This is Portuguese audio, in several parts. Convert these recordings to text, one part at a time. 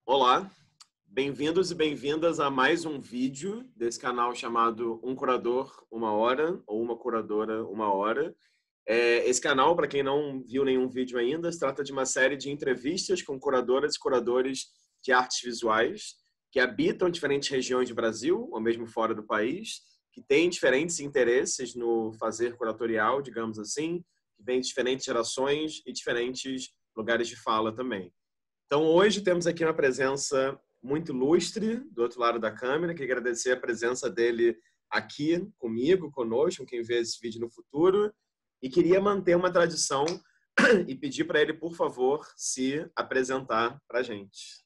Olá, bem-vindos e bem-vindas a mais um vídeo desse canal chamado Um Curador, Uma Hora, ou Uma Curadora, Uma Hora. Esse canal, para quem não viu nenhum vídeo ainda, se trata de uma série de entrevistas com curadoras e curadores de artes visuais que habitam diferentes regiões do Brasil, ou mesmo fora do país, que têm diferentes interesses no fazer curatorial, digamos assim, que vêm de diferentes gerações e diferentes lugares de fala também. Então, hoje temos aqui uma presença muito ilustre do outro lado da câmera. Queria agradecer a presença dele aqui comigo, conosco, quem vê esse vídeo no futuro. E queria manter uma tradição e pedir para ele, por favor, se apresentar para a gente.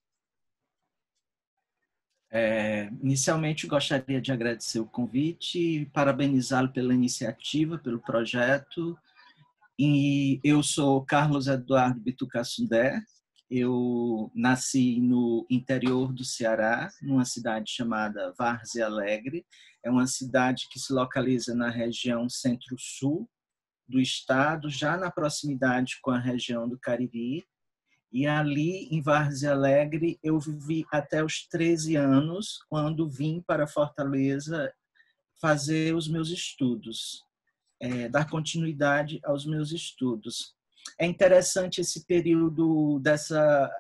Inicialmente, gostaria de agradecer o convite e parabenizá-lo pela iniciativa, pelo projeto. E eu sou Carlos Eduardo Bitucassundé. Eu nasci no interior do Ceará, numa cidade chamada Várzea Alegre. É uma cidade que se localiza na região centro-sul do estado, já na proximidade com a região do Cariri. E ali, em Várzea Alegre, eu vivi até os 13 anos, quando vim para Fortaleza fazer os meus estudos, dar continuidade aos meus estudos. É interessante esse período dessa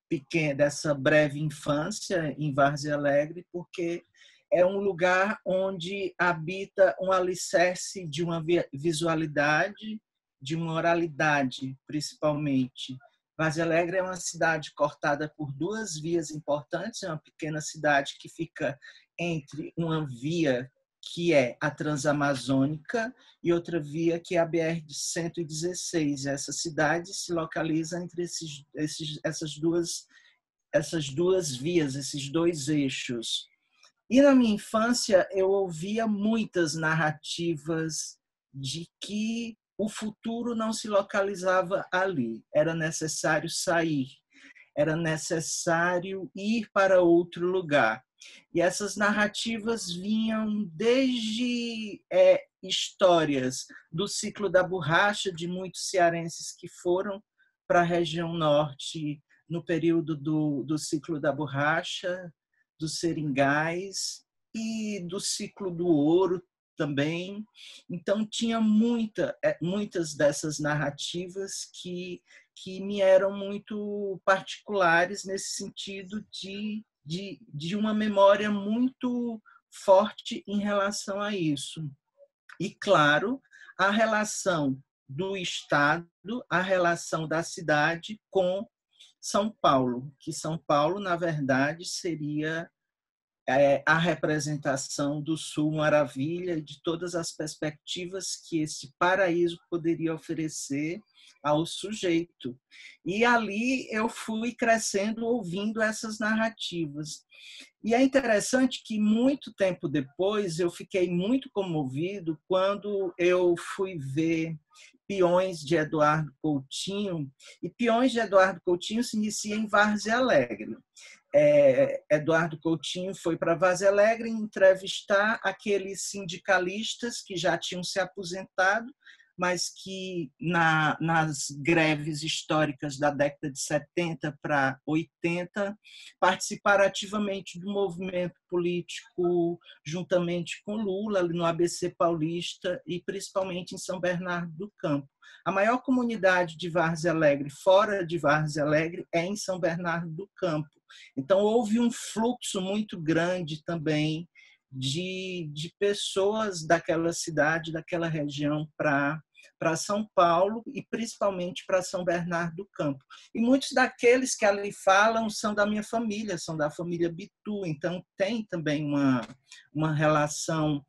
breve infância em Várzea Alegre, porque é um lugar onde habita um alicerce de uma visualidade, de uma oralidade, principalmente. Várzea Alegre é uma cidade cortada por duas vias importantes, é uma pequena cidade que fica entre uma via que é a Transamazônica e outra via que é a BR-116. Essa cidade se localiza entre essas duas vias, esses dois eixos. E na minha infância eu ouvia muitas narrativas de que o futuro não se localizava ali, era necessário sair, era necessário ir para outro lugar. E essas narrativas vinham desde histórias do ciclo da borracha, de muitos cearenses que foram para a região norte no período do ciclo da borracha, dos seringais e do ciclo do ouro também. Então, tinha muitas dessas narrativas que me eram muito particulares nesse sentido de uma memória muito forte em relação a isso. E, claro, a relação do Estado, a relação da cidade com São Paulo, que São Paulo, na verdade, seria a representação do Sul Maravilha, de todas as perspectivas que esse paraíso poderia oferecer ao sujeito. E ali eu fui crescendo ouvindo essas narrativas. E é interessante que muito tempo depois eu fiquei muito comovido quando eu fui ver Peões de Eduardo Coutinho, e Peões de Eduardo Coutinho se inicia em Várzea Alegre. Eduardo Coutinho foi para Várzea Alegre entrevistar aqueles sindicalistas que já tinham se aposentado, mas que nas greves históricas da década de 70 para 80 participaram ativamente do movimento político juntamente com Lula, ali no ABC Paulista e principalmente em São Bernardo do Campo. A maior comunidade de Várzea Alegre, fora de Várzea Alegre, é em São Bernardo do Campo. Então, houve um fluxo muito grande também de pessoas daquela cidade, daquela região para São Paulo e principalmente para São Bernardo do Campo. E muitos daqueles que ali falam são da minha família, são da família Bitu, então tem também uma relação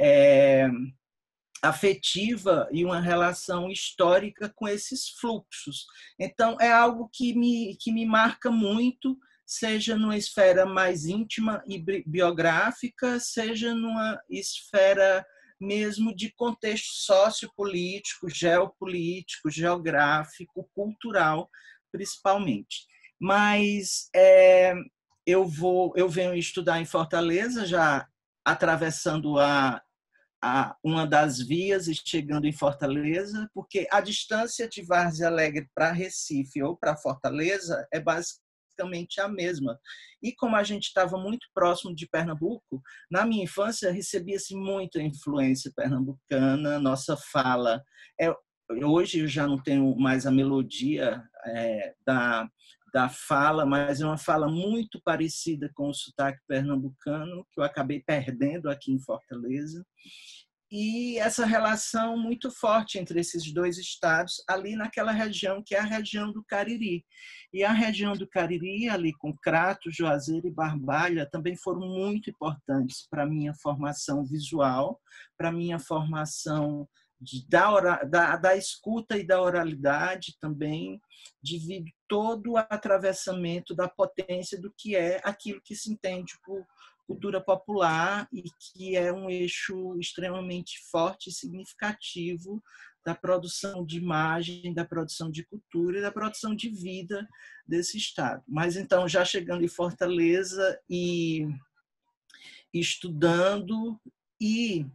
afetiva e uma relação histórica com esses fluxos. Então, é algo que me marca muito, seja numa esfera mais íntima e biográfica, seja numa esfera mesmo de contexto sociopolítico, geopolítico, geográfico, cultural, principalmente. Mas eu venho estudar em Fortaleza, já atravessando uma das vias e chegando em Fortaleza, porque a distância de Várzea Alegre para Recife ou para Fortaleza é basicamente praticamente a mesma. E como a gente estava muito próximo de Pernambuco, na minha infância recebia-se muita influência pernambucana, nossa fala hoje eu já não tenho mais a melodia da fala, mas é uma fala muito parecida com o sotaque pernambucano, que eu acabei perdendo aqui em Fortaleza. E essa relação muito forte entre esses dois estados, ali naquela região, que é a região do Cariri. E a região do Cariri, ali com Crato, Juazeiro e Barbalha, também foram muito importantes para a minha formação visual, para a minha formação da escuta e da oralidade também, devido todo o atravessamento da potência do que é aquilo que se entende por cultura popular e que é um eixo extremamente forte e significativo da produção de imagem, da produção de cultura e da produção de vida desse estado. Mas então, já chegando em Fortaleza e estudando, e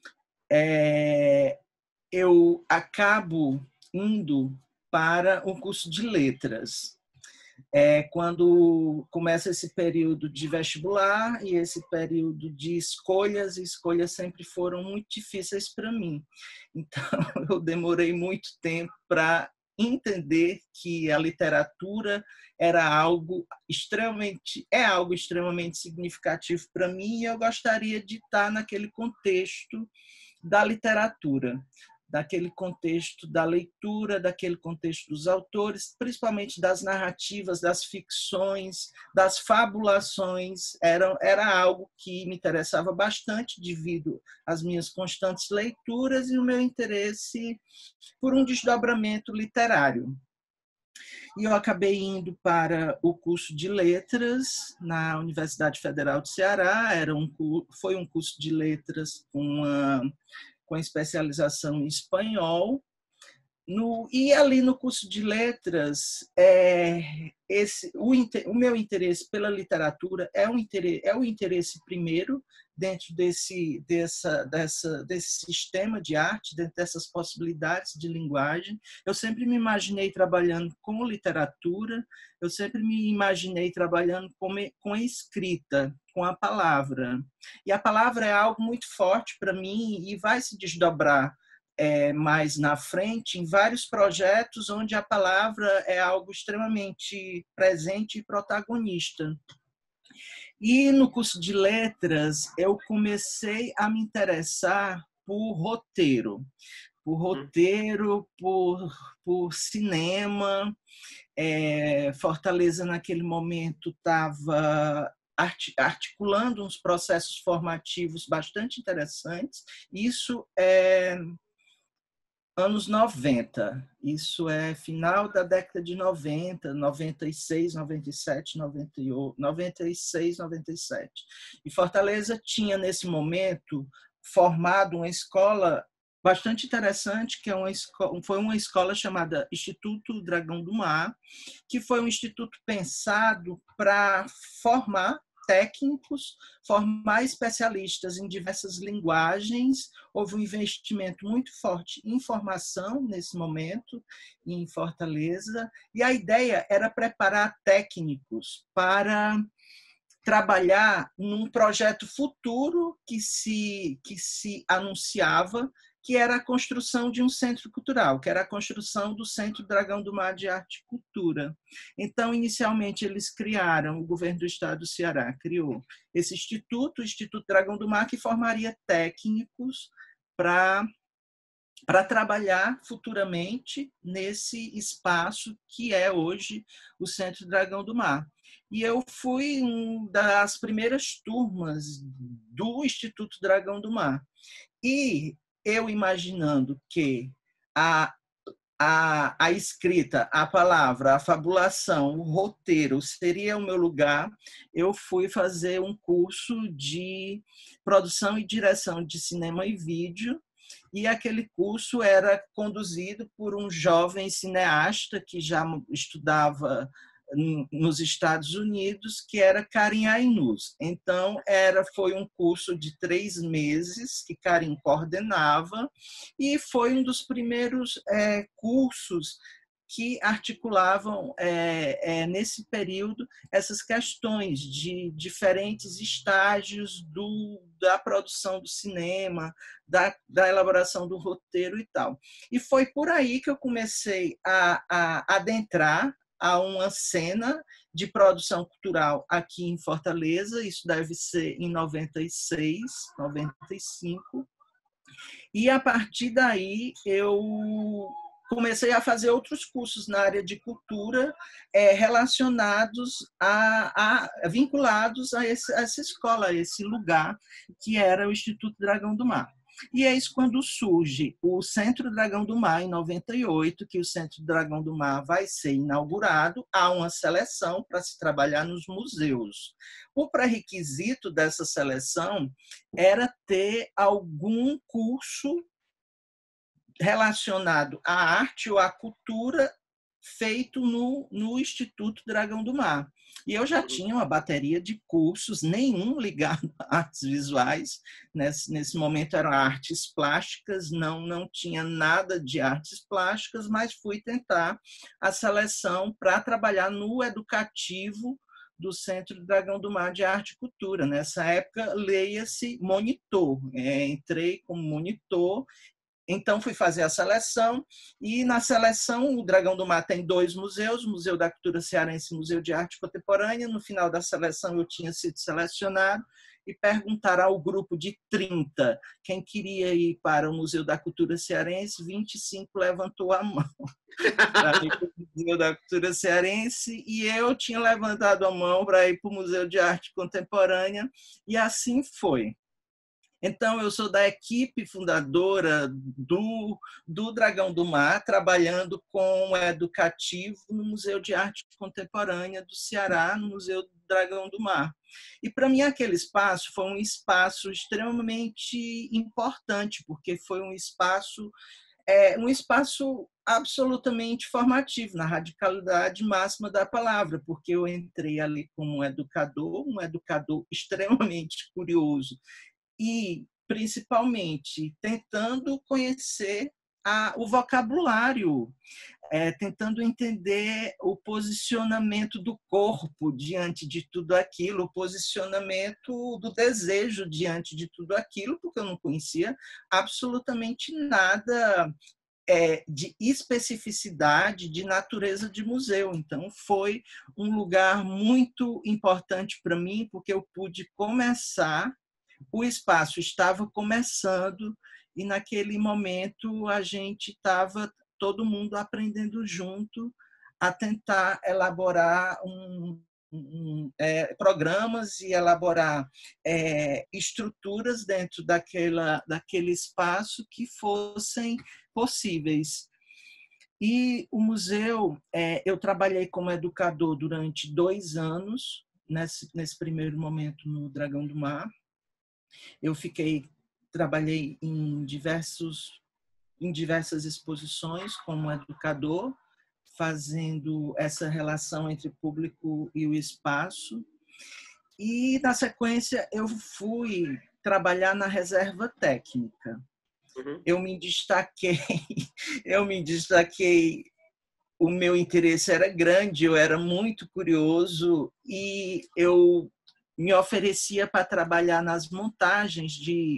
eu acabo indo para o curso de letras. Quando começa esse período de vestibular e esse período de escolhas, e escolhas sempre foram muito difíceis para mim. Então, eu demorei muito tempo para entender que a literatura era algo extremamente significativo para mim, e eu gostaria de estar naquele contexto da literatura, daquele contexto da leitura, daquele contexto dos autores, principalmente das narrativas, das ficções, das fabulações. Era algo que me interessava bastante devido às minhas constantes leituras e o meu interesse por um desdobramento literário. E eu acabei indo para o curso de letras na Universidade Federal do Ceará. Foi um curso de letras com especialização em espanhol. E ali no curso de letras, o meu interesse pela literatura é o interesse primeiro dentro desse sistema de arte, dentro dessas possibilidades de linguagem. Eu sempre me imaginei trabalhando com literatura, eu sempre me imaginei trabalhando com a escrita, com a palavra. E a palavra é algo muito forte para mim e vai se desdobrar mais na frente em vários projetos onde a palavra é algo extremamente presente e protagonista. E no curso de letras eu comecei a me interessar por roteiro, por cinema. Fortaleza naquele momento estava articulando uns processos formativos bastante interessantes. Isso é anos 90, isso é final da década de 90, 96, 97, 98, 96, 97. E Fortaleza tinha, nesse momento, formado uma escola bastante interessante, que foi uma escola chamada Instituto Dragão do Mar, que foi um instituto pensado para formar técnicos, formar especialistas em diversas linguagens. Houve um investimento muito forte em formação nesse momento, em Fortaleza, e a ideia era preparar técnicos para trabalhar num projeto futuro que se anunciava, que era a construção de um centro cultural, que era a construção do Centro Dragão do Mar de Arte e Cultura. Então, inicialmente, eles criaram, o governo do estado do Ceará criou esse instituto, o Instituto Dragão do Mar, que formaria técnicos para trabalhar futuramente nesse espaço que é hoje o Centro Dragão do Mar. E eu fui uma das primeiras turmas do Instituto Dragão do Mar. E eu imaginando que a escrita, a palavra, a fabulação, o roteiro seria o meu lugar, eu fui fazer um curso de produção e direção de cinema e vídeo, e aquele curso era conduzido por um jovem cineasta que já estudava nos Estados Unidos, que era Karim Ainuz. Então, foi um curso de 3 meses que Karim coordenava, e foi um dos primeiros cursos que articulavam, nesse período, essas questões de diferentes estágios da produção do cinema, da elaboração do roteiro e tal. E foi por aí que eu comecei a adentrar a uma cena de produção cultural aqui em Fortaleza, isso deve ser em 96, 95, e a partir daí eu comecei a fazer outros cursos na área de cultura relacionados vinculados a essa escola, a esse lugar que era o Instituto Dragão do Mar. E é isso quando surge o Centro Dragão do Mar, em 98, que o Centro Dragão do Mar vai ser inaugurado. Há uma seleção para se trabalhar nos museus. O pré-requisito dessa seleção era ter algum curso relacionado à arte ou à cultura feito no Instituto Dragão do Mar. E eu já tinha uma bateria de cursos, nenhum ligado a artes visuais. Nesse momento eram artes plásticas, não tinha nada de artes plásticas, mas fui tentar a seleção para trabalhar no educativo do Centro Dragão do Mar de Arte e Cultura. Nessa época, leia-se monitor. Entrei como monitor. Então, fui fazer a seleção, e na seleção o Dragão do Mar tem 2 museus, o Museu da Cultura Cearense e o Museu de Arte Contemporânea. No final da seleção eu tinha sido selecionado e perguntaram ao grupo de 30 quem queria ir para o Museu da Cultura Cearense. 25 levantou a mão para ir para o Museu da Cultura Cearense, e eu tinha levantado a mão para ir para o Museu de Arte Contemporânea, e assim foi. Então, eu sou da equipe fundadora do Dragão do Mar, trabalhando com o educativo no Museu de Arte Contemporânea do Ceará, no Museu do Dragão do Mar. E, para mim, aquele espaço foi um espaço extremamente importante, porque foi um espaço absolutamente formativo, na radicalidade máxima da palavra, porque eu entrei ali como um educador extremamente curioso, e, principalmente, tentando conhecer o vocabulário, tentando entender o posicionamento do corpo diante de tudo aquilo, o posicionamento do desejo diante de tudo aquilo, porque eu não conhecia absolutamente nada de especificidade, de natureza de museu. Então, foi um lugar muito importante para mim, porque eu pude começar. O espaço estava começando, e naquele momento a gente estava todo mundo aprendendo junto a tentar elaborar programas e elaborar estruturas dentro daquele espaço que fossem possíveis. E o museu, eu trabalhei como educador durante 2 anos, nesse primeiro momento no Dragão do Mar. Eu trabalhei em diversas exposições como educador, fazendo essa relação entre o público e o espaço. E, na sequência, eu fui trabalhar na reserva técnica. Uhum. Eu me destaquei, o meu interesse era grande, eu era muito curioso, e eu me oferecia para trabalhar nas montagens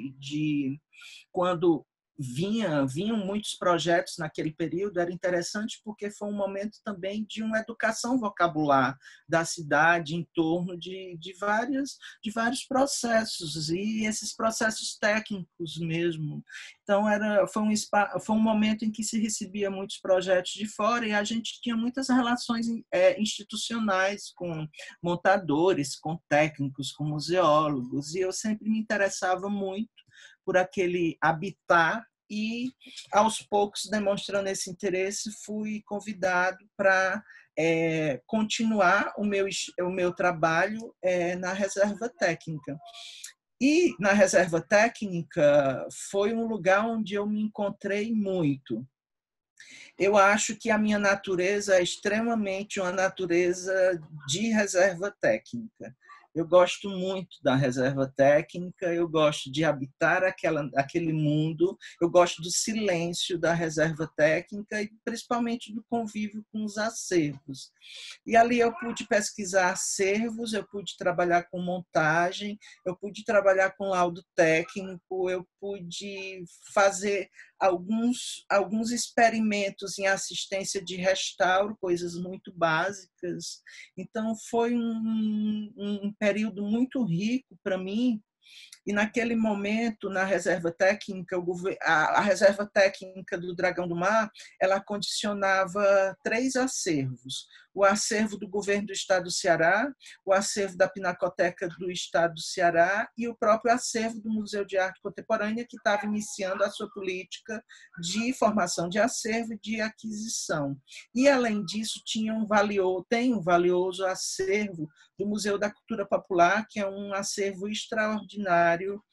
quando vinham muitos projetos naquele período. Era interessante porque foi um momento também de uma educação vocabular da cidade em torno de vários processos, e esses processos técnicos mesmo. Então, foi um momento em que se recebia muitos projetos de fora, e a gente tinha muitas relações institucionais com montadores, com técnicos, com museólogos, e eu sempre me interessava muito por aquele habitat, e, aos poucos, demonstrando esse interesse, fui convidado para continuar o meu trabalho na reserva técnica. E, na reserva técnica, foi um lugar onde eu me encontrei muito. Eu acho que a minha natureza é extremamente uma natureza de reserva técnica. Eu gosto muito da reserva técnica, eu gosto de habitar aquele mundo, eu gosto do silêncio da reserva técnica e principalmente do convívio com os acervos. E ali eu pude pesquisar acervos, eu pude trabalhar com montagem, eu pude trabalhar com laudo técnico, eu pude fazer alguns experimentos em assistência de restauro, coisas muito básicas. Então, foi um período muito rico para mim. E naquele momento, na reserva técnica, a reserva técnica do Dragão do Mar, ela condicionava 3 acervos: o acervo do governo do estado do Ceará, o acervo da Pinacoteca do estado do Ceará e o próprio acervo do Museu de Arte Contemporânea, que estava iniciando a sua política de formação de acervo e de aquisição. E, além disso, tem um valioso acervo do Museu da Cultura Popular, que é um acervo extraordinário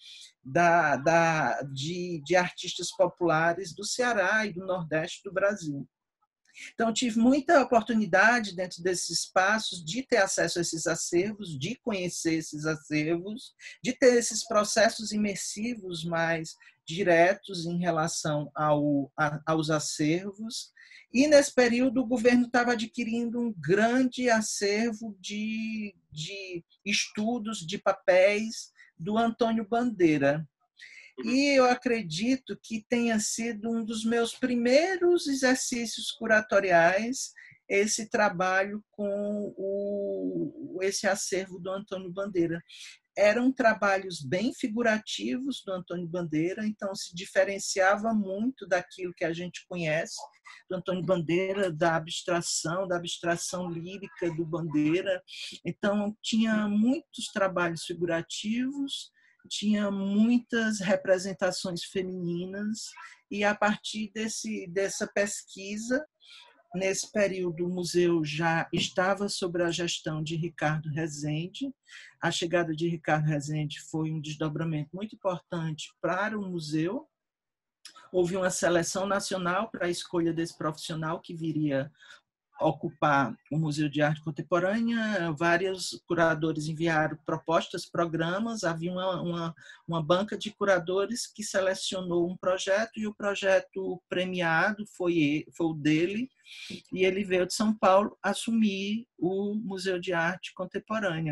de artistas populares do Ceará e do Nordeste do Brasil. Então, tive muita oportunidade dentro desses espaços de ter acesso a esses acervos, de conhecer esses acervos, de ter esses processos imersivos mais diretos em relação aos acervos. E, nesse período, o governo estava adquirindo um grande acervo de estudos, de papéis do Antônio Bandeira. E eu acredito que tenha sido um dos meus primeiros exercícios curatoriais esse trabalho com esse acervo do Antônio Bandeira. Eram trabalhos bem figurativos do Antônio Bandeira, então se diferenciava muito daquilo que a gente conhece do Antônio Bandeira, da abstração lírica do Bandeira. Então, tinha muitos trabalhos figurativos, tinha muitas representações femininas, e a partir dessa pesquisa, nesse período, o museu já estava sob a gestão de Ricardo Rezende. A chegada de Ricardo Rezende foi um desdobramento muito importante para o museu. Houve uma seleção nacional para a escolha desse profissional que viria ocupar o Museu de Arte Contemporânea. Vários curadores enviaram propostas, programas, havia uma banca de curadores que selecionou um projeto, e o projeto premiado foi o dele, e ele veio de São Paulo assumir o Museu de Arte Contemporânea.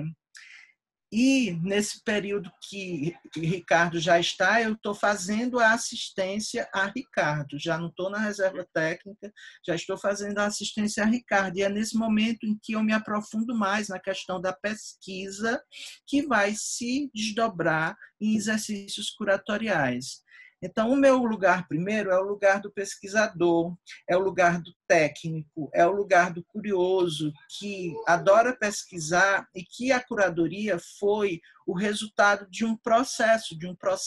E, nesse período que Ricardo já está, eu estou fazendo a assistência a Ricardo. Já não estou na reserva técnica, já estou fazendo a assistência a Ricardo. E é nesse momento em que eu me aprofundo mais na questão da pesquisa, que vai se desdobrar em exercícios curatoriais. Então, o meu lugar primeiro é o lugar do pesquisador, é o lugar do técnico, é o lugar do curioso, que adora pesquisar, e que a curadoria foi o resultado de um processo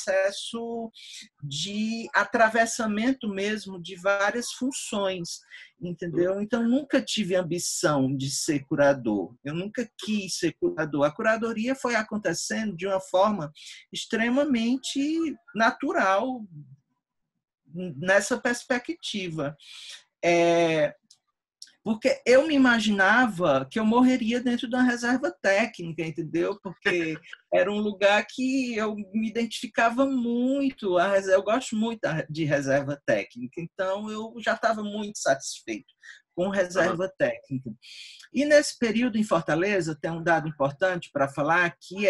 de atravessamento mesmo de várias funções, entendeu? Então, nunca tive ambição de ser curador, eu nunca quis ser curador. A curadoria foi acontecendo de uma forma extremamente natural nessa perspectiva. Porque eu me imaginava que eu morreria dentro da reserva técnica, entendeu? Porque era um lugar que eu me identificava muito. Eu gosto muito de reserva técnica, então eu já estava muito satisfeito com reserva técnica. E nesse período em Fortaleza, tem um dado importante para falar, que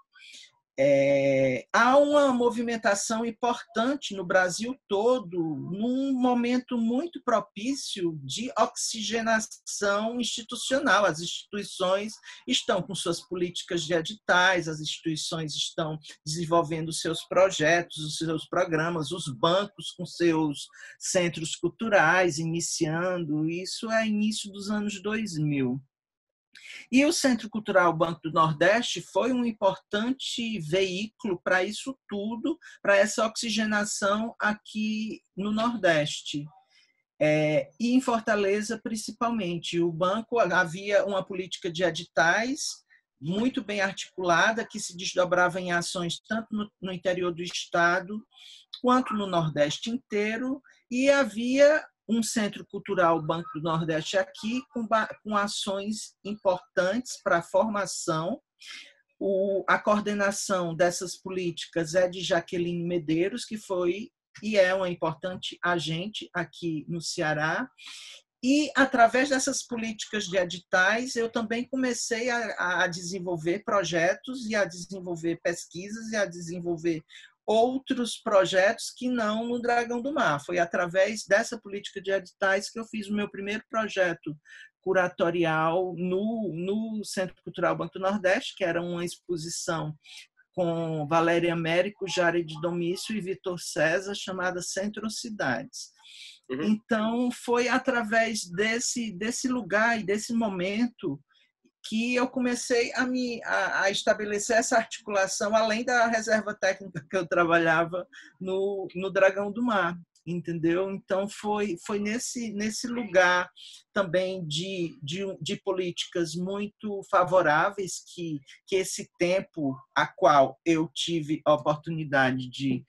há uma movimentação importante no Brasil todo, num momento muito propício de oxigenação institucional. As instituições estão com suas políticas de editais, as instituições estão desenvolvendo seus projetos, os seus programas, os bancos com seus centros culturais iniciando. Isso é início dos anos 2000. E o Centro Cultural Banco do Nordeste foi um importante veículo para isso tudo, para essa oxigenação aqui no Nordeste. E em Fortaleza, principalmente. O banco, havia uma política de editais muito bem articulada, que se desdobrava em ações tanto no interior do estado quanto no Nordeste inteiro, e havia um Centro Cultural Banco do Nordeste aqui, com ações importantes para a formação. A coordenação dessas políticas é de Jaqueline Medeiros, que foi e é uma importante agente aqui no Ceará. E, através dessas políticas de editais, eu também comecei a desenvolver projetos e a desenvolver pesquisas e a desenvolver outros projetos que não no Dragão do Mar. Foi através dessa política de editais que eu fiz o meu primeiro projeto curatorial no Centro Cultural Banco do Nordeste, que era uma exposição com Valéria Américo, Jared Domício e Vitor César, chamada Centro Cidades. Uhum. Então, foi através desse lugar e desse momento que eu comecei a estabelecer essa articulação, além da reserva técnica que eu trabalhava no Dragão do Mar, entendeu? Então, foi nesse lugar também de políticas muito favoráveis que esse tempo a qual eu tive a oportunidade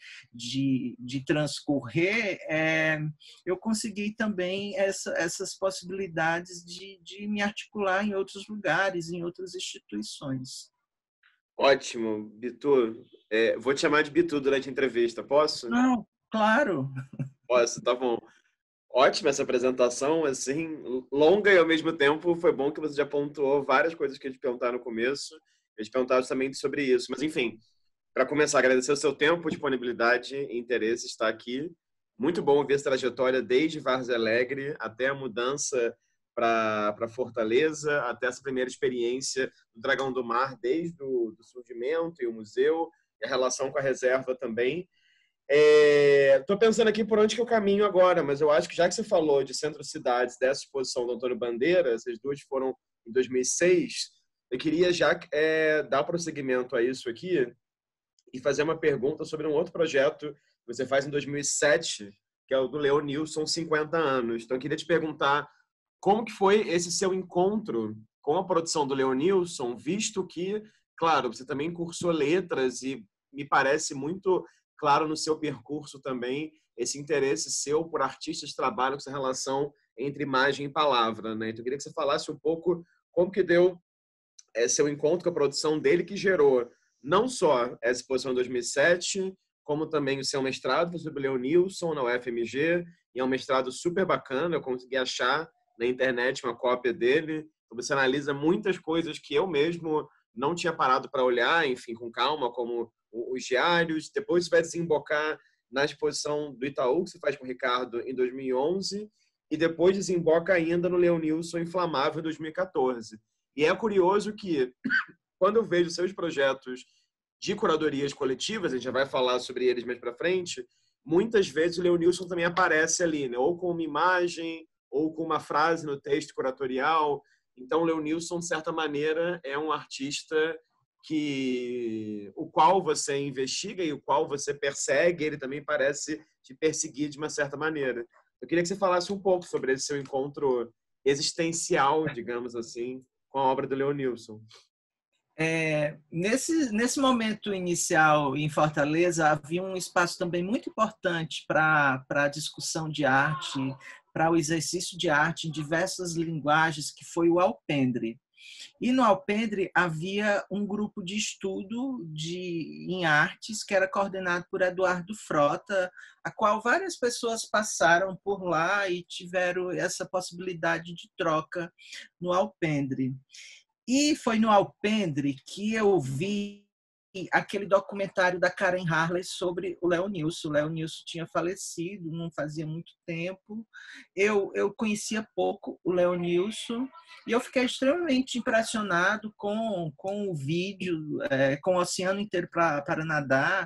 de transcorrer, eu consegui também essas possibilidades de me articular em outros lugares, em outras instituições. Ótimo, Bitu. Vou te chamar de Bitu durante a entrevista, posso? Não, claro. Posso, tá bom. Ótima essa apresentação, assim, longa e ao mesmo tempo foi bom que você já pontuou várias coisas que eu te perguntar no começo. Eu te perguntava justamente sobre isso. Mas, enfim, para começar, agradecer o seu tempo, disponibilidade e interesse em estar aqui. Muito bom ver essa trajetória desde Várzea Alegre até a mudança para Fortaleza, até essa primeira experiência do Dragão do Mar, desde o surgimento e o museu, e a relação com a reserva também. Estou pensando aqui por onde que eu caminho agora, mas eu acho que já que você falou de Centro Cidades, dessa exposição do Antônio Bandeira, essas duas foram em 2006, eu queria já dar prosseguimento a isso aqui e fazer uma pergunta sobre um outro projeto que você faz em 2007, que é o do Leonilson, 50 anos. Então, eu queria te perguntar como que foi esse seu encontro com a produção do Leonilson, visto que, claro, você também cursou letras e me parece muito claro no seu percurso também esse interesse seu por artistas que trabalham com essa relação entre imagem e palavra, né? Então, eu queria que você falasse um pouco como que deu seu encontro com a produção dele, que gerou não só essa exposição em 2007, como também o seu mestrado sobre o Leonilson na UFMG, e é um mestrado super bacana, eu consegui achar na internet uma cópia dele. Você analisa muitas coisas que eu mesmo não tinha parado para olhar, enfim, com calma, como os diários. Depois você vai desembocar na exposição do Itaú, que você faz com o Ricardo em 2011, e depois desemboca ainda no Leonilson Inflamável em 2014. E é curioso que, quando eu vejo seus projetos de curadorias coletivas, a gente já vai falar sobre eles mais para frente, muitas vezes o Leonilson também aparece ali, né? Ou com uma imagem, ou com uma frase no texto curatorial. Então, o Leonilson, de certa maneira, é um artista o qual você investiga e o qual você persegue, ele também parece te perseguir de uma certa maneira. Eu queria que você falasse um pouco sobre esse seu encontro existencial, digamos assim, com a obra do Leonilson. Nesse momento inicial em Fortaleza, havia um espaço também muito importante para a discussão de arte, para o exercício de arte em diversas linguagens, que foi o Alpendre. E no Alpendre havia um grupo de estudo em artes que era coordenado por Eduardo Frota, a qual várias pessoas passaram por lá e tiveram essa possibilidade de troca no Alpendre. E foi no Alpendre que eu vi aquele documentário da Karen Harley sobre o Leonilson. O Leonilson tinha falecido, não fazia muito tempo. Eu conhecia pouco o Leonilson e eu fiquei extremamente impressionado com o vídeo, com o Oceano Inteiro para Nadar.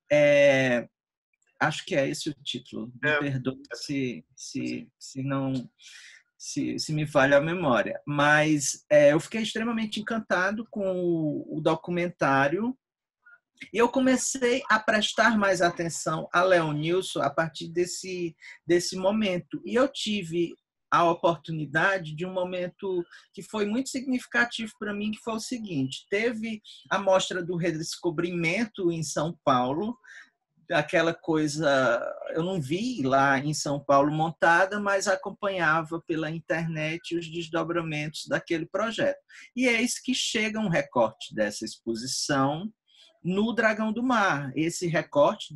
Acho que é esse o título. Me perdoe se não... Se me falha a memória. Mas eu fiquei extremamente encantado com o documentário e eu comecei a prestar mais atenção a Leonilson a partir desse momento. E eu tive a oportunidade de um momento que foi muito significativo para mim, que foi o seguinte: teve a Mostra do Redescobrimento em São Paulo, aquela coisa, eu não vi lá em São Paulo montada, mas acompanhava pela internet os desdobramentos daquele projeto. E eis que chega um recorte dessa exposição no Dragão do Mar. Esse recorte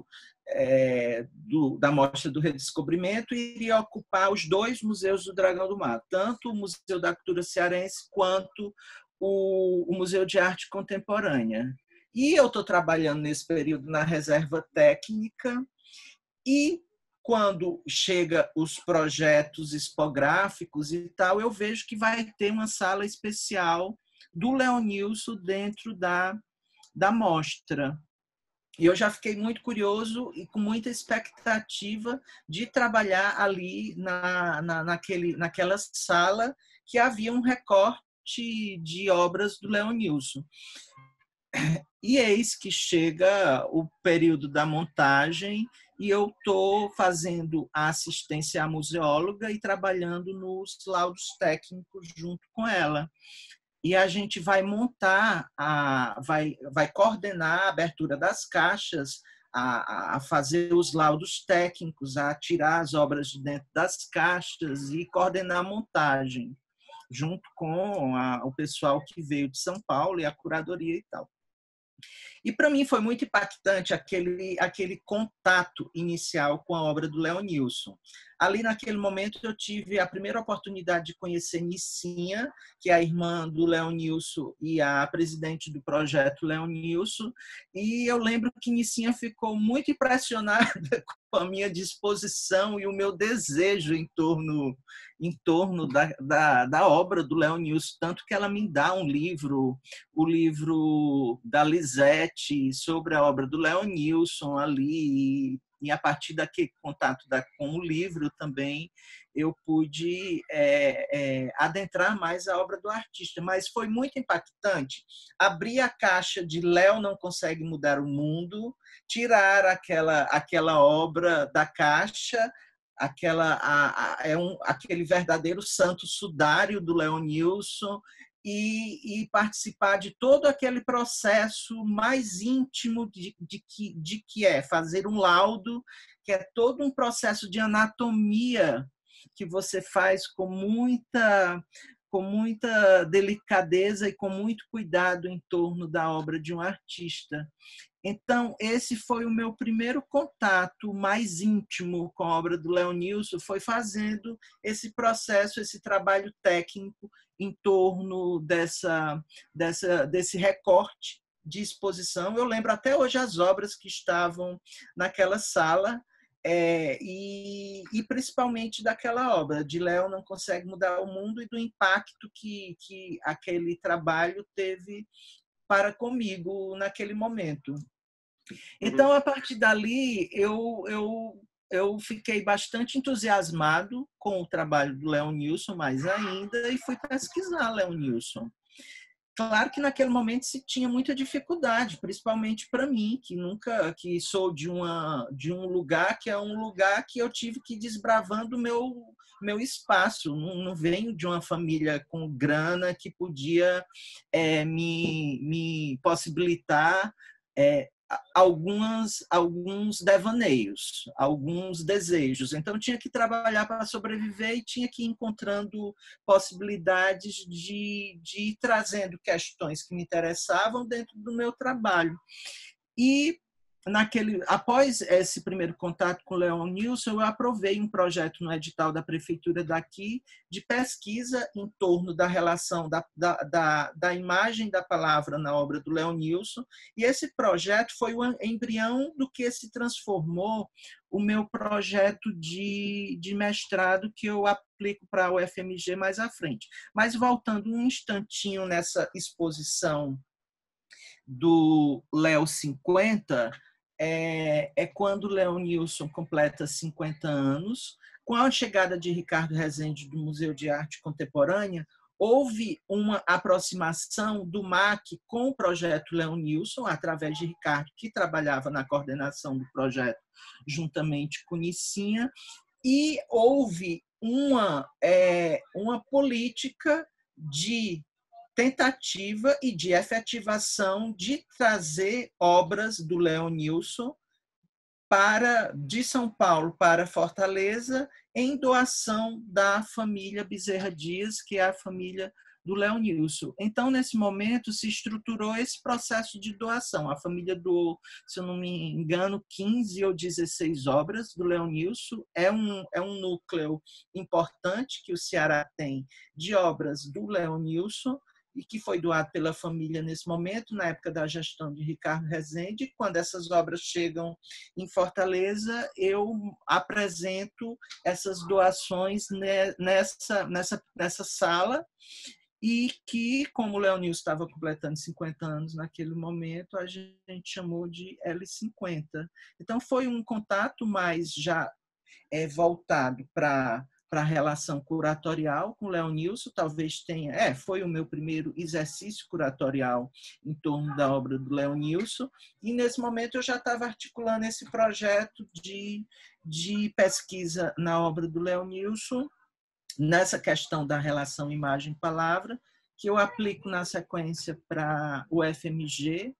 da Mostra do Redescobrimento iria ocupar os 2 museus do Dragão do Mar, tanto o Museu da Cultura Cearense quanto o Museu de Arte Contemporânea. E eu estou trabalhando nesse período na reserva técnica, e quando chega os projetos expográficos e tal, eu vejo que vai ter uma sala especial do Leonilson dentro da mostra. E eu já fiquei muito curioso e com muita expectativa de trabalhar ali naquela sala que havia um recorte de obras do Leonilson. E eis que chega o período da montagem e eu estou fazendo a assistência à museóloga e trabalhando nos laudos técnicos junto com ela. E a gente vai montar, vai coordenar a abertura das caixas, a fazer os laudos técnicos, a tirar as obras de dentro das caixas e coordenar a montagem, junto com o pessoal que veio de São Paulo e a curadoria e tal. E para mim foi muito impactante aquele contato inicial com a obra do Leonilson. Ali naquele momento eu tive a primeira oportunidade de conhecer Nicinha, que é a irmã do Leonilson e a presidente do projeto Leonilson, e eu lembro que Nicinha ficou muito impressionada com a minha disposição e o meu desejo em torno da obra do Leonilson, tanto que ela me dá um livro, o livro da Lisete sobre a obra do Leonilson ali, e a partir daquele contato com o livro também eu pude adentrar mais a obra do artista. Mas foi muito impactante abrir a caixa de Léo Não Consegue Mudar o Mundo, tirar aquela obra da caixa, aquele verdadeiro santo sudário do Leonilson, e participar de todo aquele processo mais íntimo de que é fazer um laudo, que é todo um processo de anatomia que você faz com muita delicadeza e com muito cuidado em torno da obra de um artista. Então, esse foi o meu primeiro contato mais íntimo com a obra do Leonilson, foi fazendo esse processo, esse trabalho técnico em torno desse recorte de exposição. Eu lembro até hoje as obras que estavam naquela sala, e principalmente daquela obra, de Léo Não Consegue Mudar o Mundo, e do impacto que aquele trabalho teve para comigo naquele momento. Então, a partir dali, eu fiquei bastante entusiasmado com o trabalho do Leonilson, mais ainda, e fui pesquisar Leonilson. Claro que naquele momento se tinha muita dificuldade, principalmente para mim, que sou de um lugar que é um lugar que eu tive que ir desbravando o meu espaço. Não venho de uma família com grana que podia me possibilitar alguns devaneios, alguns desejos. Então, tinha que trabalhar para sobreviver e tinha que ir encontrando possibilidades de ir trazendo questões que me interessavam dentro do meu trabalho. E após esse primeiro contato com o Leonilson, eu aprovei um projeto no edital da prefeitura daqui de pesquisa em torno da relação da imagem da palavra na obra do Leonilson, e esse projeto foi o embrião do que se transformou o meu projeto de mestrado, que eu aplico para a UFMG mais à frente. Mas voltando um instantinho nessa exposição do Léo 50, quando o Leonilson completa 50 anos. Com a chegada de Ricardo Rezende do Museu de Arte Contemporânea, houve uma aproximação do MAC com o projeto Leonilson, através de Ricardo, que trabalhava na coordenação do projeto juntamente com Nicinha, e houve uma política de tentativa e de efetivação de trazer obras do Leonilson de São Paulo para Fortaleza, em doação da família Bezerra Dias, que é a família do Leonilson. Então, nesse momento, se estruturou esse processo de doação. A família doou, se eu não me engano, 15 ou 16 obras do Leonilson. É um núcleo importante que o Ceará tem de obras do Leonilson, e que foi doado pela família nesse momento, na época da gestão de Ricardo Rezende. Quando essas obras chegam em Fortaleza, eu apresento essas doações nessa sala, e que, como o Leonilson estava completando 50 anos naquele momento, a gente chamou de L50. Então, foi um contato mais já voltado para a relação curatorial com o Leonilson, talvez tenha, foi o meu primeiro exercício curatorial em torno da obra do Leonilson, e nesse momento eu já estava articulando esse projeto de pesquisa na obra do Leonilson, nessa questão da relação imagem-palavra, que eu aplico na sequência para o FMG,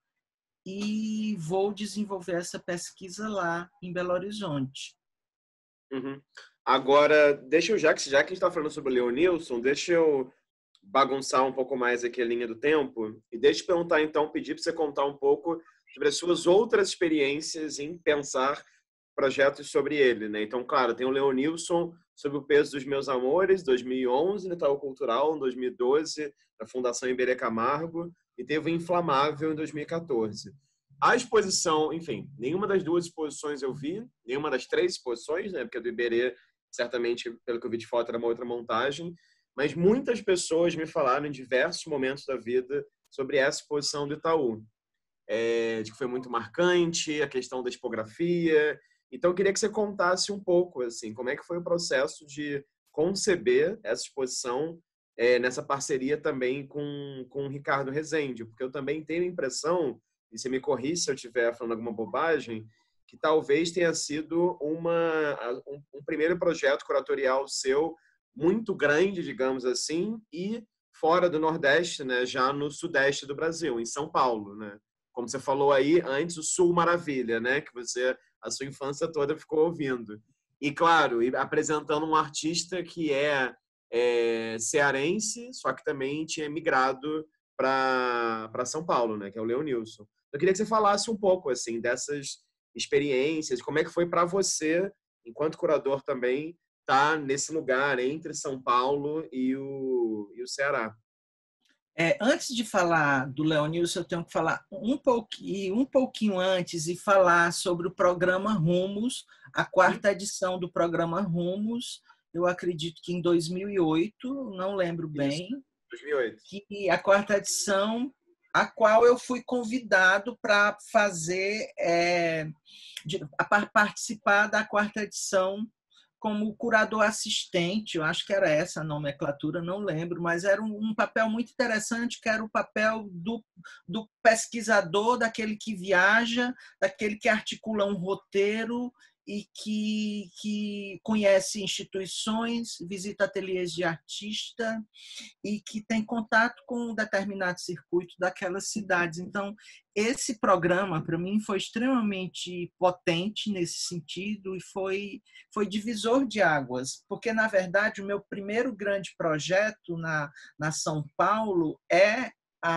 e vou desenvolver essa pesquisa lá em Belo Horizonte. Uhum. Agora, já que a gente está falando sobre o Leonilson, deixa eu bagunçar um pouco mais aqui a linha do tempo e deixa eu perguntar, então, pedir para você contar um pouco sobre as suas outras experiências em pensar projetos sobre ele, né? Então, claro, tem o Leonilson, Sob o Peso dos Meus Amores, 2011, no Itaú Cultural, em 2012, na Fundação Iberê Camargo, e teve o Inflamável, em 2014. A exposição, enfim, nenhuma das duas exposições eu vi, nenhuma das três exposições, né? Porque a do Iberê, certamente, pelo que eu vi de foto, era uma outra montagem, mas muitas pessoas me falaram em diversos momentos da vida sobre essa exposição do Itaú. De que foi muito marcante, a questão da tipografia. Então, eu queria que você contasse um pouco, assim, como é que foi o processo de conceber essa exposição nessa parceria também com o Ricardo Rezende, porque eu também tenho a impressão, e você me corrige se eu estiver falando alguma bobagem, que talvez tenha sido um primeiro projeto curatorial seu muito grande, digamos assim, e fora do Nordeste, né, já no Sudeste do Brasil, em São Paulo, né? Como você falou aí, antes o Sul Maravilha, né? Que a sua infância toda ficou ouvindo. E, claro, apresentando um artista que é cearense, só que também tinha migrado para São Paulo, né? Que é o Leonilson. Eu queria que você falasse um pouco, assim, dessas experiências, como é que foi para você, enquanto curador também, estar nesse lugar entre São Paulo e o Ceará. Antes de falar do Leonilson, eu tenho que falar um pouquinho antes e falar sobre o programa Rumos, a quarta edição do programa Rumos, eu acredito que em 2008, não lembro bem. Isso, 2008. Que a quarta edição, a qual eu fui convidado para participar da quarta edição como curador assistente, eu acho que era essa a nomenclatura, não lembro, mas era um papel muito interessante, que era o papel do pesquisador, daquele que viaja, daquele que articula um roteiro e que conhece instituições, visita ateliês de artista e que tem contato com um determinado circuito daquelas cidades. Então, esse programa, para mim, foi extremamente potente nesse sentido e foi divisor de águas, porque, na verdade, o meu primeiro grande projeto na São Paulo é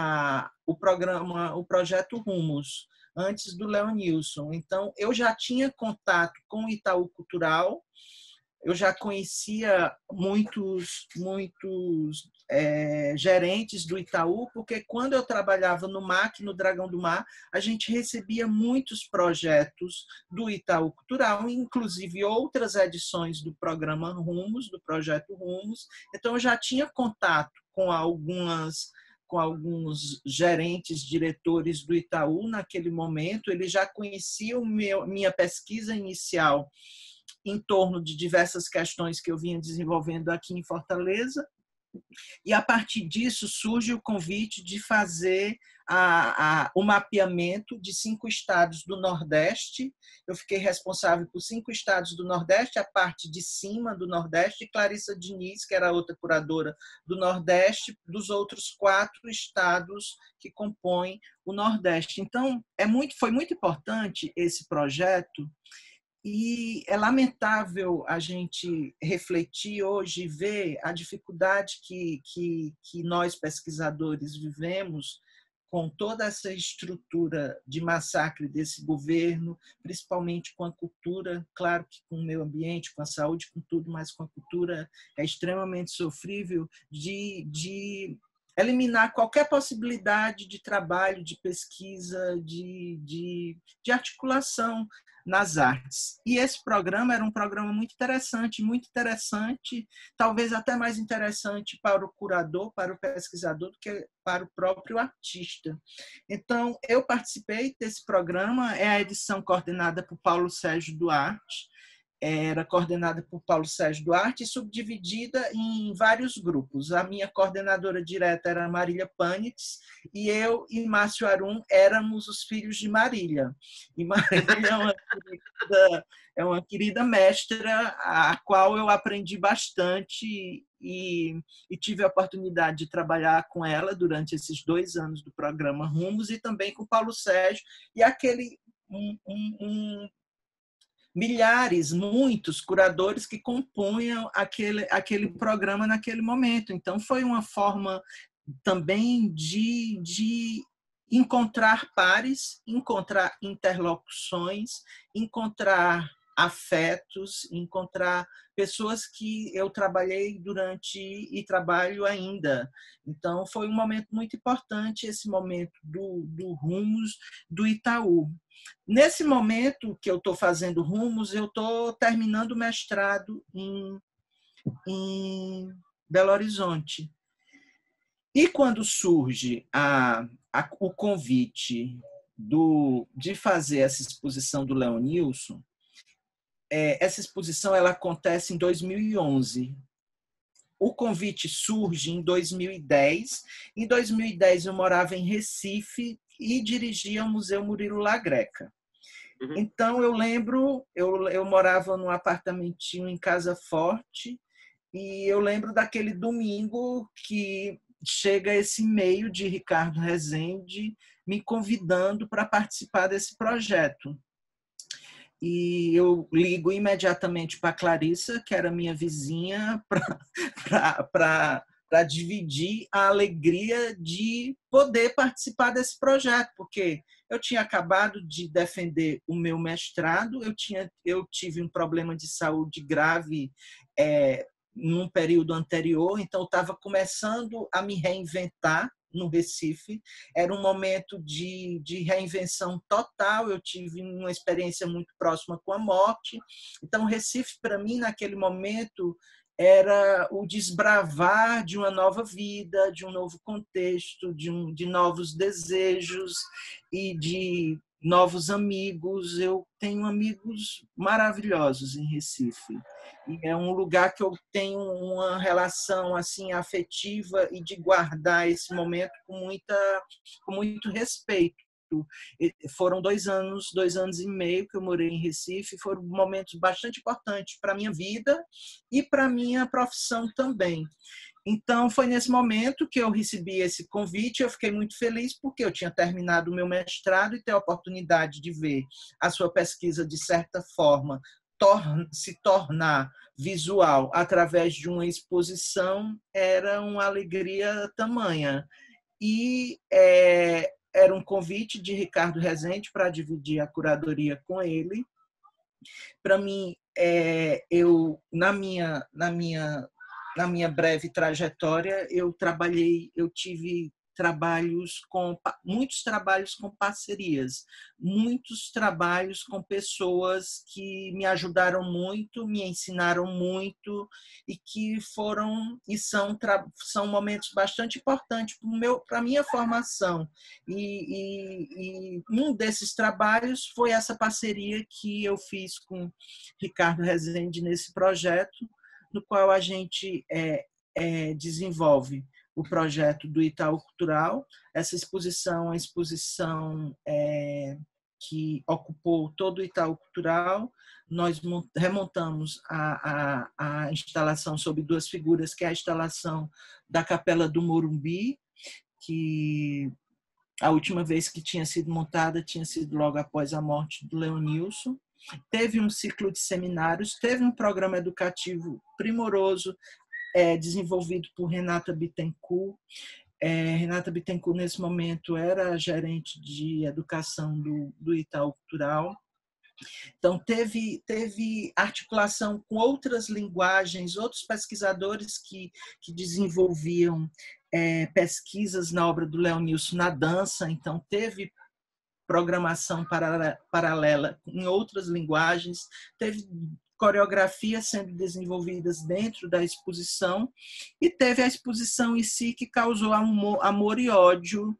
o projeto Rumos, antes do Leonilson. Então, eu já tinha contato com o Itaú Cultural, eu já conhecia muitos gerentes do Itaú, porque quando eu trabalhava no MAC, no Dragão do Mar, a gente recebia muitos projetos do Itaú Cultural, inclusive outras edições do programa Rumos, do projeto Rumos. Então, eu já tinha contato com alguns gerentes, diretores do Itaú naquele momento. Eles já conheciam minha pesquisa inicial em torno de diversas questões que eu vinha desenvolvendo aqui em Fortaleza. E, a partir disso, surge o convite de fazer o mapeamento de 5 estados do Nordeste. Eu fiquei responsável por 5 estados do Nordeste, a parte de cima do Nordeste, e Clarissa Diniz, que era outra curadora do Nordeste, dos outros 4 estados que compõem o Nordeste. Então, foi muito importante esse projeto, e é lamentável a gente refletir hoje e ver a dificuldade que nós, pesquisadores, vivemos com toda essa estrutura de massacre desse governo, principalmente com a cultura, claro que com o meio ambiente, com a saúde, com tudo, mas com a cultura é extremamente sofrível, de eliminar qualquer possibilidade de trabalho, de pesquisa, de articulação nas artes. E esse programa era um programa muito interessante, talvez até mais interessante para o curador, para o pesquisador, do que para o próprio artista. Então, eu participei desse programa, é a edição coordenada por Paulo Sérgio Duarte, era coordenada por Paulo Sérgio Duarte e subdividida em vários grupos. A minha coordenadora direta era Marília Panitz, e eu e Márcio Arum éramos os filhos de Marília. E Marília é uma querida mestra, a qual eu aprendi bastante e tive a oportunidade de trabalhar com ela durante esses 2 anos do programa Rumos, e também com Paulo Sérgio, e aquele muitos curadores que compunham aquele programa naquele momento. Então, foi uma forma também de encontrar pares, encontrar interlocuções, encontrar afetos, encontrar pessoas que eu trabalhei durante e trabalho ainda. Então, foi um momento muito importante, esse momento do Rumos do Itaú. Nesse momento que eu estou fazendo Rumos, eu estou terminando o mestrado em Belo Horizonte. E quando surge o convite de fazer essa exposição do Leonilson, essa exposição ela acontece em 2011. O convite surge em 2010. Em 2010, eu morava em Recife e dirigia o Museu Murilo Lagreca. Uhum. Então, eu lembro, eu morava num apartamentinho em Casa Forte, e eu lembro daquele domingo que chega esse e-mail de Ricardo Rezende me convidando para participar desse projeto. E eu ligo imediatamente para a Clarissa, que era minha vizinha, para dividir a alegria de poder participar desse projeto, porque eu tinha acabado de defender o meu mestrado, eu tive um problema de saúde grave num período anterior, então eu estava começando a me reinventar no Recife. Era um momento de reinvenção total, eu tive uma experiência muito próxima com a morte. Então, o Recife, para mim, naquele momento, era o desbravar de uma nova vida, de um novo contexto, de novos desejos e de novos amigos. Eu tenho amigos maravilhosos em Recife. E é um lugar que eu tenho uma relação assim afetiva e de guardar esse momento com muito respeito. Foram 2 anos e meio que eu morei em Recife, foram momentos bastante importantes para a minha vida e para a minha profissão também. Então, foi nesse momento que eu recebi esse convite. Eu fiquei muito feliz porque eu tinha terminado o meu mestrado, e ter a oportunidade de ver a sua pesquisa, de certa forma, se tornar visual através de uma exposição era uma alegria tamanha. E era um convite de Ricardo Rezende para dividir a curadoria com ele. Para mim, na minha breve trajetória, eu tive muitos trabalhos com parcerias, muitos trabalhos com pessoas que me ajudaram muito, me ensinaram muito, e que foram e são momentos bastante importantes para a minha formação. E um desses trabalhos foi essa parceria que eu fiz com Ricardo Rezende nesse projeto, no qual a gente desenvolve o projeto do Itaú Cultural. Essa exposição é uma exposição que ocupou todo o Itaú Cultural. Nós remontamos a instalação sob duas figuras, que é a instalação da Capela do Morumbi, que a última vez que tinha sido montada tinha sido logo após a morte do Leonilson. Teve um ciclo de seminários, teve um programa educativo primoroso, desenvolvido por Renata Bittencourt. Renata Bittencourt, nesse momento, era gerente de educação do Itaú Cultural. Então, teve articulação com outras linguagens, outros pesquisadores que desenvolviam pesquisas na obra do Leonilson na dança. Então, teve programação paralela em outras linguagens, teve coreografias sendo desenvolvidas dentro da exposição, e teve a exposição em si que causou amor e ódio,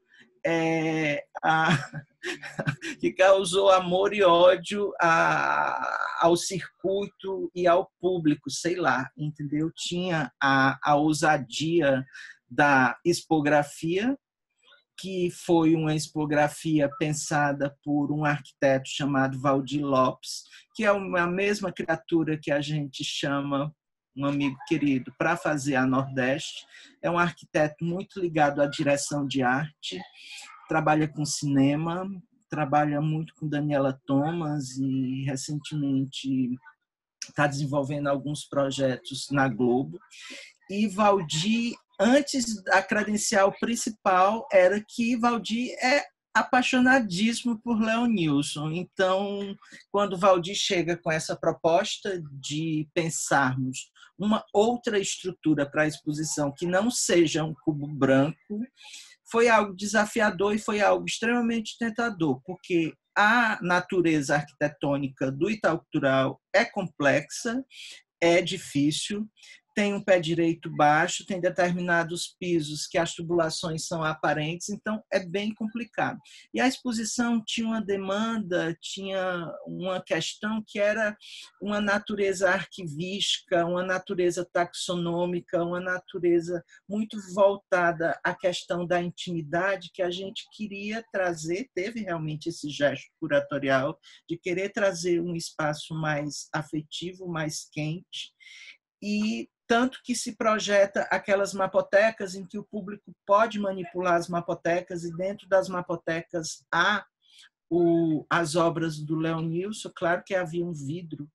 ao circuito e ao público, sei lá, entendeu? Tinha a ousadia da expografia, que foi uma expografia pensada por um arquiteto chamado Valdir Lopes, que é a mesma criatura que a gente chama, um amigo querido, para fazer a Nordeste. É um arquiteto muito ligado à direção de arte, trabalha com cinema, trabalha muito com Daniela Thomas e, recentemente, está desenvolvendo alguns projetos na Globo. E Valdir, antes, a credencial principal era que Valdir é apaixonadíssimo por Leonilson. Então, quando Valdir chega com essa proposta de pensarmos uma outra estrutura para a exposição que não seja um cubo branco, foi algo desafiador e foi algo extremamente tentador, porque a natureza arquitetônica do Itaú Cultural é complexa, é difícil, tem um pé direito baixo, tem determinados pisos que as tubulações são aparentes, então é bem complicado. E a exposição tinha uma demanda, tinha uma questão que era uma natureza arquivística, uma natureza taxonômica, uma natureza muito voltada à questão da intimidade, que a gente queria trazer, teve realmente esse gesto curatorial de querer trazer um espaço mais afetivo, mais quente, e tanto que se projeta aquelas mapotecas em que o público pode manipular as mapotecas, e dentro das mapotecas há as obras do Leonilson. Claro que havia um vidro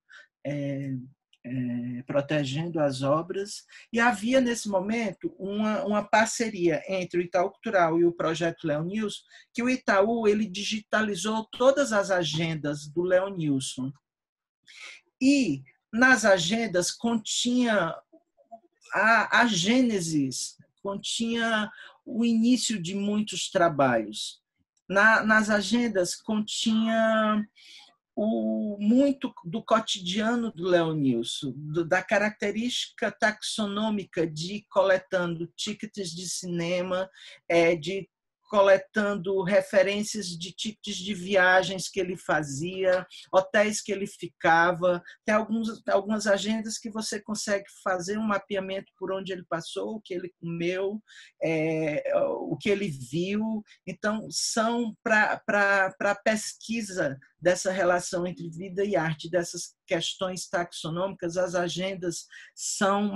protegendo as obras, e havia, nesse momento, uma parceria entre o Itaú Cultural e o Projeto Leonilson, que o Itaú ele digitalizou todas as agendas do Leonilson. E nas agendas continha a gênesis, continha o início de muitos trabalhos. Nas agendas continha muito do cotidiano do Leonilson, da característica taxonômica de coletando tickets de cinema, de coletando referências de tickets de viagens que ele fazia, hotéis que ele ficava. Tem algumas agendas que você consegue fazer um mapeamento por onde ele passou, o que ele comeu, o que ele viu. Então, são para a pesquisa dessa relação entre vida e arte, dessas questões taxonômicas. As agendas são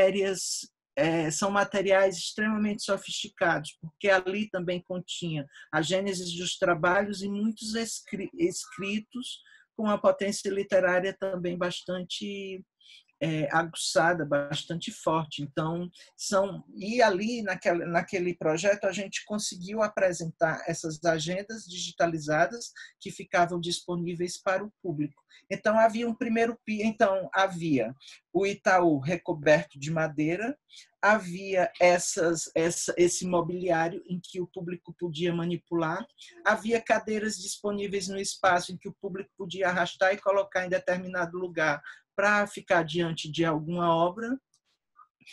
materiais extremamente sofisticados, porque ali também continha a gênese dos trabalhos e muitos escritos com uma potência literária também bastante aguçada, bastante forte. Então, e ali naquele projeto a gente conseguiu apresentar essas agendas digitalizadas que ficavam disponíveis para o público. Então, havia havia o Itaú recoberto de madeira, havia esse mobiliário em que o público podia manipular, havia cadeiras disponíveis no espaço em que o público podia arrastar e colocar em determinado lugar para ficar diante de alguma obra.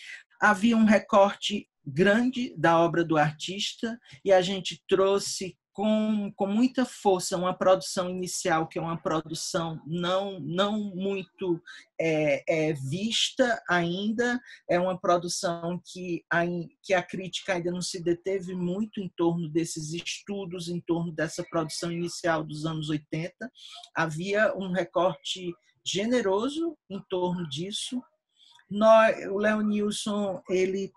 Havia um recorte grande da obra do artista, e a gente trouxe com muita força uma produção inicial, que é uma produção não muito vista ainda, é uma produção que a crítica ainda não se deteve muito em torno desses estudos, em torno dessa produção inicial dos anos 80. Havia um recorte generoso em torno disso. O Leonilson, ele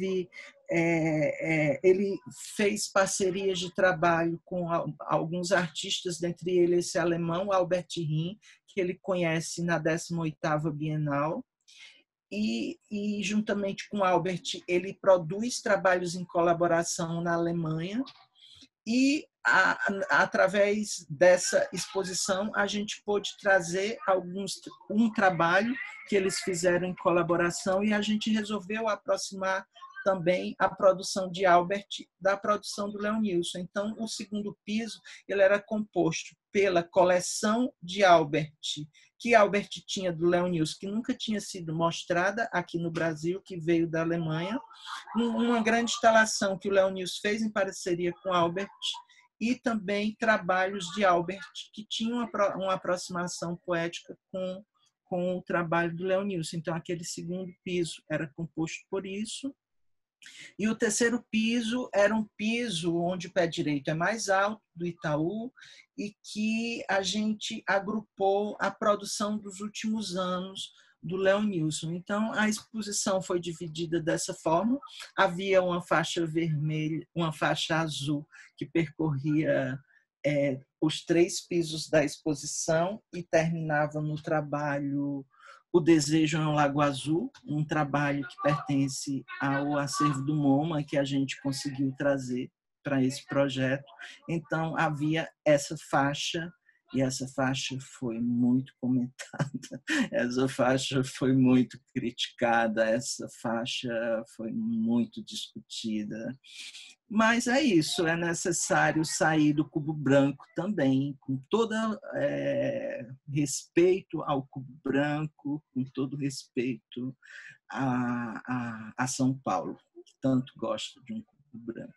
fez parcerias de trabalho com alguns artistas, dentre eles esse alemão, Albert Riem, que ele conhece na 18ª Bienal, e juntamente com Albert, ele produz trabalhos em colaboração na Alemanha, e através dessa exposição a gente pôde trazer um trabalho que eles fizeram em colaboração, e a gente resolveu aproximar também a produção de Albert da produção do Leonilson. Então, o segundo piso ele era composto pela coleção de Albert, que Albert tinha do Leonilson, que nunca tinha sido mostrada aqui no Brasil, que veio da Alemanha, uma grande instalação que o Leonilson fez em parceria com Albert, e também trabalhos de Albert, que tinham uma aproximação poética com o trabalho do Leonilson. Então, aquele segundo piso era composto por isso. E o terceiro piso era um piso onde o pé direito é mais alto, do Itaú, e que a gente agrupou a produção dos últimos anos do Leonilson. Então, a exposição foi dividida dessa forma. Havia uma faixa vermelha, uma faixa azul, que percorria os 3 pisos da exposição e terminava no trabalho O Desejo é um Lago Azul, um trabalho que pertence ao acervo do MoMA, que a gente conseguiu trazer para esse projeto. Então, havia essa faixa, e essa faixa foi muito comentada, essa faixa foi muito criticada, essa faixa foi muito discutida. Mas é isso, é necessário sair do cubo branco também, com todo respeito ao cubo branco, com todo respeito a São Paulo, que tanto gosta de um cubo branco.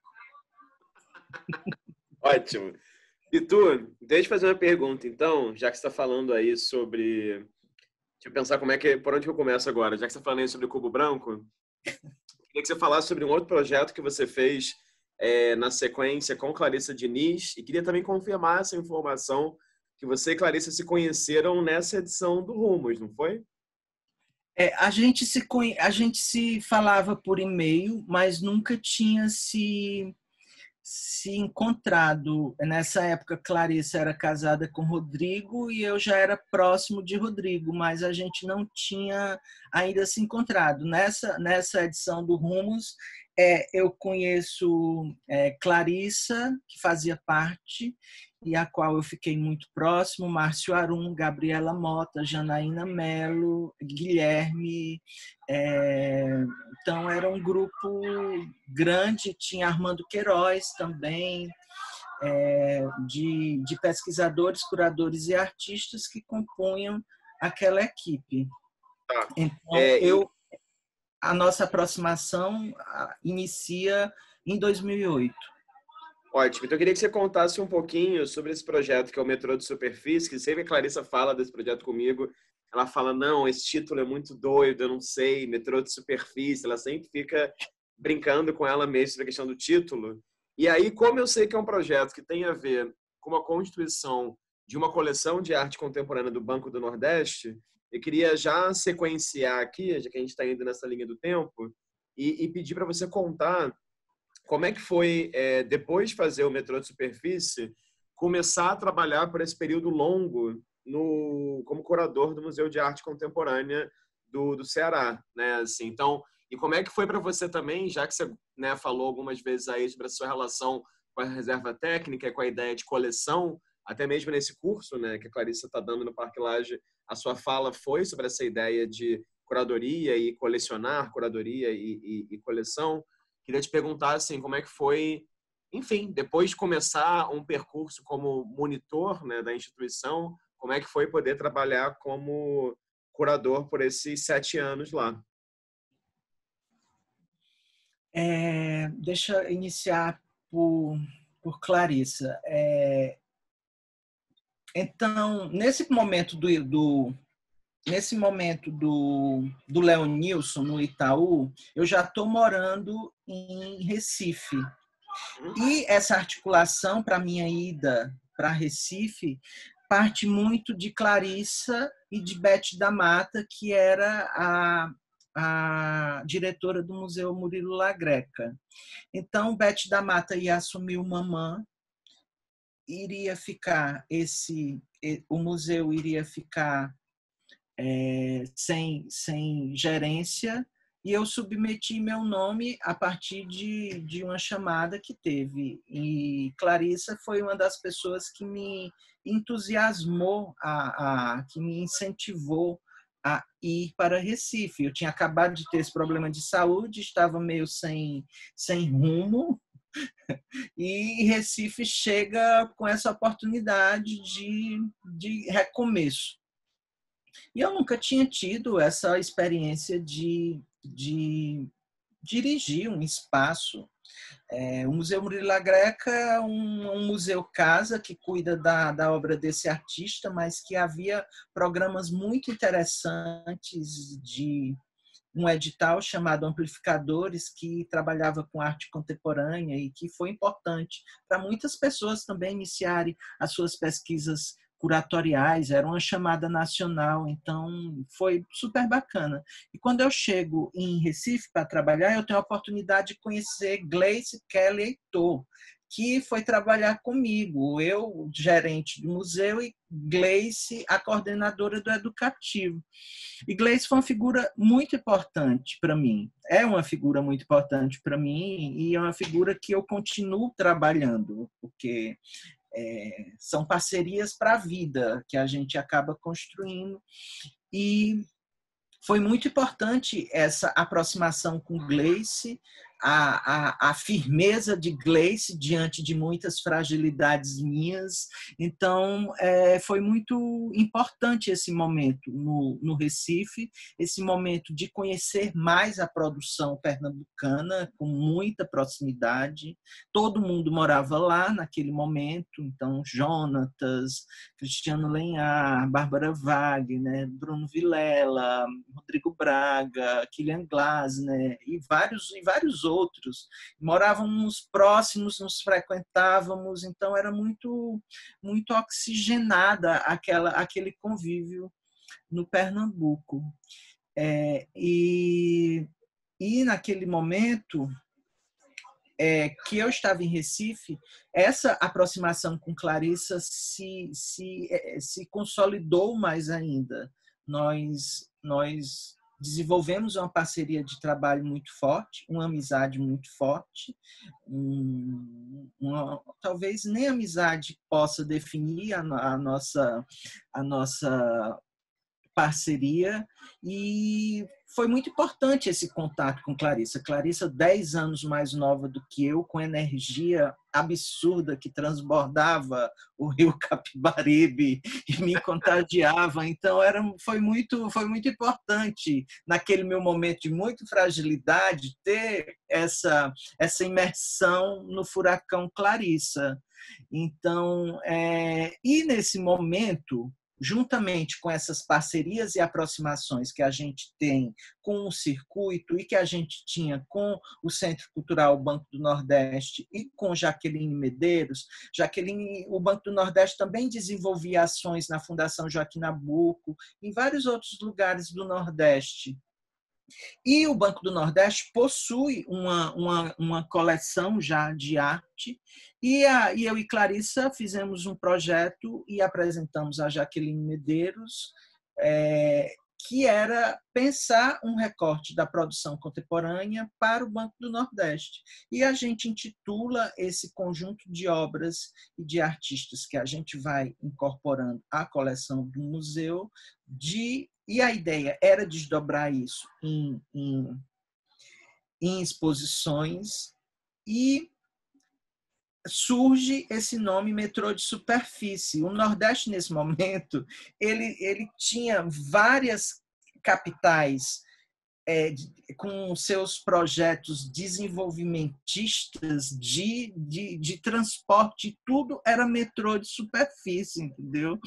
Ótimo. E tu, deixa eu fazer uma pergunta, então, já que você está falando aí sobre... Deixa eu pensar por onde que eu começo agora. Já que você está falando aí sobre o cubo branco, queria que você falasse sobre um outro projeto que você fez na sequência com Clarissa Diniz, e queria também confirmar essa informação que você e Clarissa se conheceram nessa edição do Rumos, não foi? A gente se falava por e-mail, mas nunca tinha se encontrado. Nessa época, Clarissa era casada com Rodrigo e eu já era próximo de Rodrigo, mas a gente não tinha ainda se encontrado. Nessa edição do Rumos, eu conheço Clarissa, que fazia parte, e a qual eu fiquei muito próximo, Márcio Arum, Gabriela Mota, Janaína Mello, Guilherme. Então, era um grupo grande, tinha Armando Queiroz também, de pesquisadores, curadores e artistas que compunham aquela equipe. Tá. Então, a nossa aproximação inicia em 2008. Ótimo. Então, eu queria que você contasse um pouquinho sobre esse projeto, que é o Metrô de Superfície, que sempre a Clarissa fala desse projeto comigo. Ela fala, não, esse título é muito doido, eu não sei, Metrô de Superfície. Ela sempre fica brincando com ela mesma sobre a questão do título. E aí, como eu sei que é um projeto que tem a ver com a constituição de uma coleção de arte contemporânea do Banco do Nordeste, eu queria já sequenciar aqui, já que a gente está indo nessa linha do tempo, e pedir para você contar como é que foi, depois de fazer o Metrô de Superfície, começar a trabalhar por esse período longo como curador do Museu de Arte Contemporânea do Ceará, né? Assim, então, e como é que foi para você também, já que você, né, falou algumas vezes aí sobre a sua relação com a reserva técnica, com a ideia de coleção, até mesmo nesse curso, né, que a Clarissa está dando no Parque Lage, a sua fala foi sobre essa ideia de curadoria e colecionar, curadoria e coleção. Queria te perguntar assim, como é que foi, enfim, depois de começar um percurso como monitor, né, da instituição, como é que foi poder trabalhar como curador por esses 7 anos lá? Deixa eu iniciar por por Clarissa. Então, nesse momento do Leonilson, no Itaú, eu já estou morando em Recife. E essa articulação para a minha ida para Recife parte muito de Clarissa e de Beth da Mata, que era a diretora do Museu Murilo Lagreca. Então, Beth da Mata ia assumir o Mamã, iria ficar o museu iria ficar sem gerência, e eu submeti meu nome a partir de uma chamada que teve. E Clarissa foi uma das pessoas que me entusiasmou, que me incentivou a ir para Recife. Eu tinha acabado de ter esse problema de saúde, estava meio sem rumo, e Recife chega com essa oportunidade de recomeço. E eu nunca tinha tido essa experiência de dirigir um espaço. O Museu Murilo Lagreca é um museu-casa que cuida da obra desse artista, mas que havia programas muito interessantes de um edital chamado Amplificadores, que trabalhava com arte contemporânea e que foi importante para muitas pessoas também iniciarem as suas pesquisas curatoriais, era uma chamada nacional, então foi super bacana. E quando eu chego em Recife para trabalhar, eu tenho a oportunidade de conhecer Gleice Kelly Heitor, que foi trabalhar comigo, eu, gerente do museu, e Gleice, a coordenadora do educativo. E Gleice foi uma figura muito importante para mim, é uma figura muito importante para mim, e é uma figura que eu continuo trabalhando, porque são parcerias para a vida que a gente acaba construindo. E foi muito importante essa aproximação com Gleice, a firmeza de Gleice diante de muitas fragilidades minhas. Então, foi muito importante esse momento no Recife, esse momento de conhecer mais a produção pernambucana com muita proximidade. Todo mundo morava lá naquele momento, então Jonatas, Cristiano Lenhar, Bárbara Wagner, Bruno Vilela, Rodrigo Braga, Kilian Glasner e vários outros. Morávamos próximos, nos frequentávamos, então era muito oxigenada aquele convívio no Pernambuco. E naquele momento que eu estava em Recife, essa aproximação com Clarissa se consolidou mais ainda. Nós desenvolvemos uma parceria de trabalho muito forte, uma amizade muito forte, talvez nem amizade possa definir a nossa parceria, e foi muito importante esse contato com Clarissa. Clarissa, 10 anos mais nova do que eu, com energia absurda que transbordava o rio Capibaribe e me contagiava. Então, foi muito importante, naquele meu momento de muita fragilidade, ter essa imersão no furacão Clarissa. Então, e nesse momento, juntamente com essas parcerias e aproximações que a gente tem com o circuito e que a gente tinha com o Centro Cultural Banco do Nordeste e com Jaqueline Medeiros, o Banco do Nordeste também desenvolvia ações na Fundação Joaquim Nabuco, em vários outros lugares do Nordeste. E o Banco do Nordeste possui uma coleção já de arte, e eu e Clarissa fizemos um projeto e apresentamos a Jaqueline Medeiros, que era pensar um recorte da produção contemporânea para o Banco do Nordeste. E a gente intitula esse conjunto de obras e de artistas que a gente vai incorporando à coleção do museu, e a ideia era desdobrar isso em exposições, e surge esse nome Metrô de Superfície. O Nordeste, nesse momento, ele tinha várias capitais com seus projetos desenvolvimentistas de transporte, tudo era metrô de superfície, entendeu?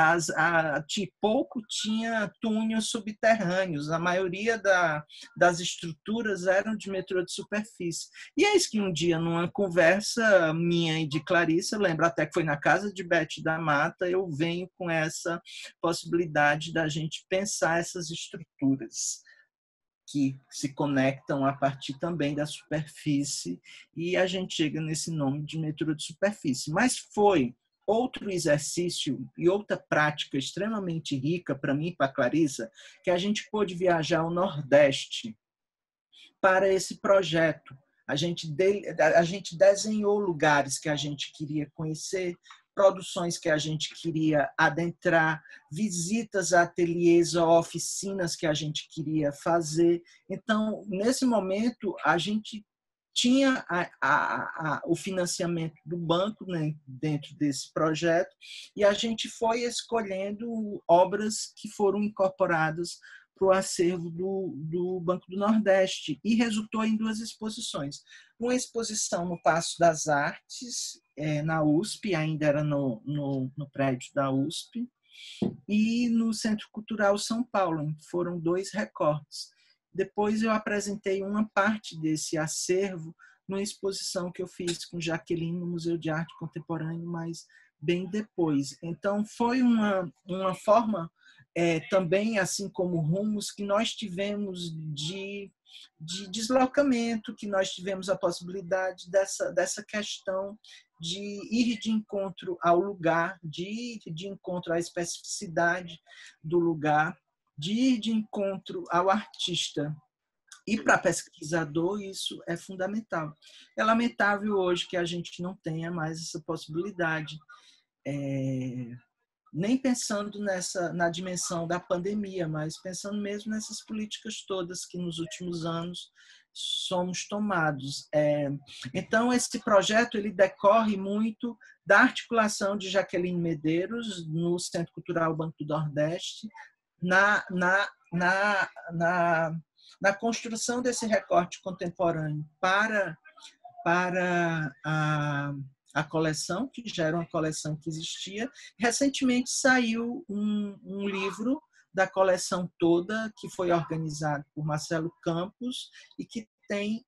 Pouco tinha túneis subterrâneos, a maioria das estruturas eram de metrô de superfície. E é isso que um dia, numa conversa minha e de Clarissa, eu lembro até que foi na casa de Beth da Mata, eu venho com essa possibilidade da gente pensar essas estruturas que se conectam a partir também da superfície, e a gente chega nesse nome de metrô de superfície. Mas foi outro exercício e outra prática extremamente rica para mim e para a Clarissa, que a gente pôde viajar ao Nordeste para esse projeto. A gente desenhou lugares que a gente queria conhecer, produções que a gente queria adentrar, visitas a ateliês ou oficinas que a gente queria fazer. Então, nesse momento, a gente tinha o financiamento do banco, né, dentro desse projeto, e a gente foi escolhendo obras que foram incorporadas para o acervo do Banco do Nordeste, e resultou em 2 exposições. Uma exposição no Paço das Artes, na USP, ainda era no prédio da USP, e no Centro Cultural São Paulo. Foram 2 recortes. Depois eu apresentei uma parte desse acervo numa exposição que eu fiz com Jaqueline no Museu de Arte Contemporânea, mas bem depois. Então, foi uma forma, também, assim como rumos, que nós tivemos de deslocamento, que nós tivemos a possibilidade dessa questão de ir de encontro ao lugar, de ir de encontro à especificidade do lugar, de ir de encontro ao artista. E para pesquisador isso é fundamental. É lamentável hoje que a gente não tenha mais essa possibilidade, nem pensando na dimensão da pandemia, mas pensando mesmo nessas políticas todas que nos últimos anos somos tomados. Então, esse projeto ele decorre muito da articulação de Jaqueline Medeiros no Centro Cultural Banco do Nordeste, na construção desse recorte contemporâneo para a coleção, que já era uma coleção que existia. Recentemente saiu um livro da coleção toda, que foi organizado por Marcelo Campos e que tem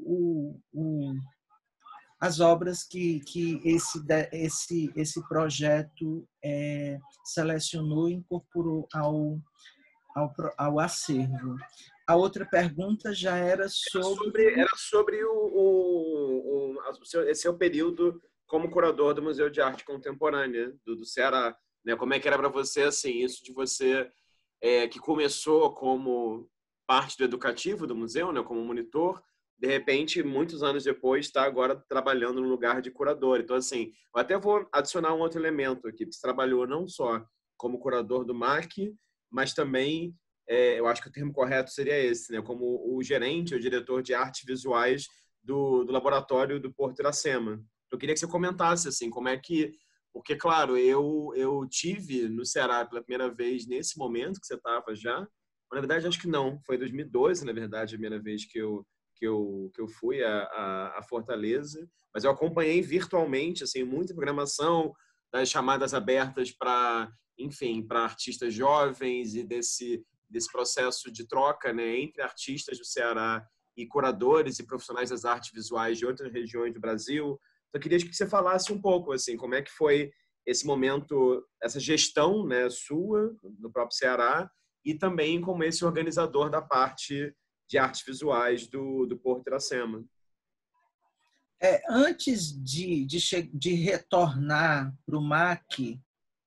as obras que esse projeto selecionou e incorporou ao acervo. A outra pergunta já era sobre... Era sobre esse seu período como curador do Museu de Arte Contemporânea do Ceará, né? Como é que era para você, assim, isso de você que começou como parte do educativo do museu, né, como monitor, de repente, muitos anos depois, está agora trabalhando no lugar de curador. Então, assim, eu até vou adicionar um outro elemento aqui. Você trabalhou não só como curador do MAC, mas também, eu acho que o termo correto seria esse, né, como o gerente, o diretor de artes visuais do laboratório do Porto Iracema. Eu queria que você comentasse, assim, como é que... Porque, claro, eu tive no Ceará pela primeira vez nesse momento que você estava já. Na verdade, acho que não. Foi em 2012, na verdade, a primeira vez que eu fui a Fortaleza. Mas eu acompanhei virtualmente, assim, muita programação das chamadas abertas para, enfim, para artistas jovens e desse processo de troca, né, entre artistas do Ceará e curadores e profissionais das artes visuais de outras regiões do Brasil. Então, eu queria que você falasse um pouco, assim, como é que foi esse momento, essa gestão, né, sua, do próprio Ceará, e também como esse organizador da parte de artes visuais do Porto Iracema. Antes de retornar para o MAC,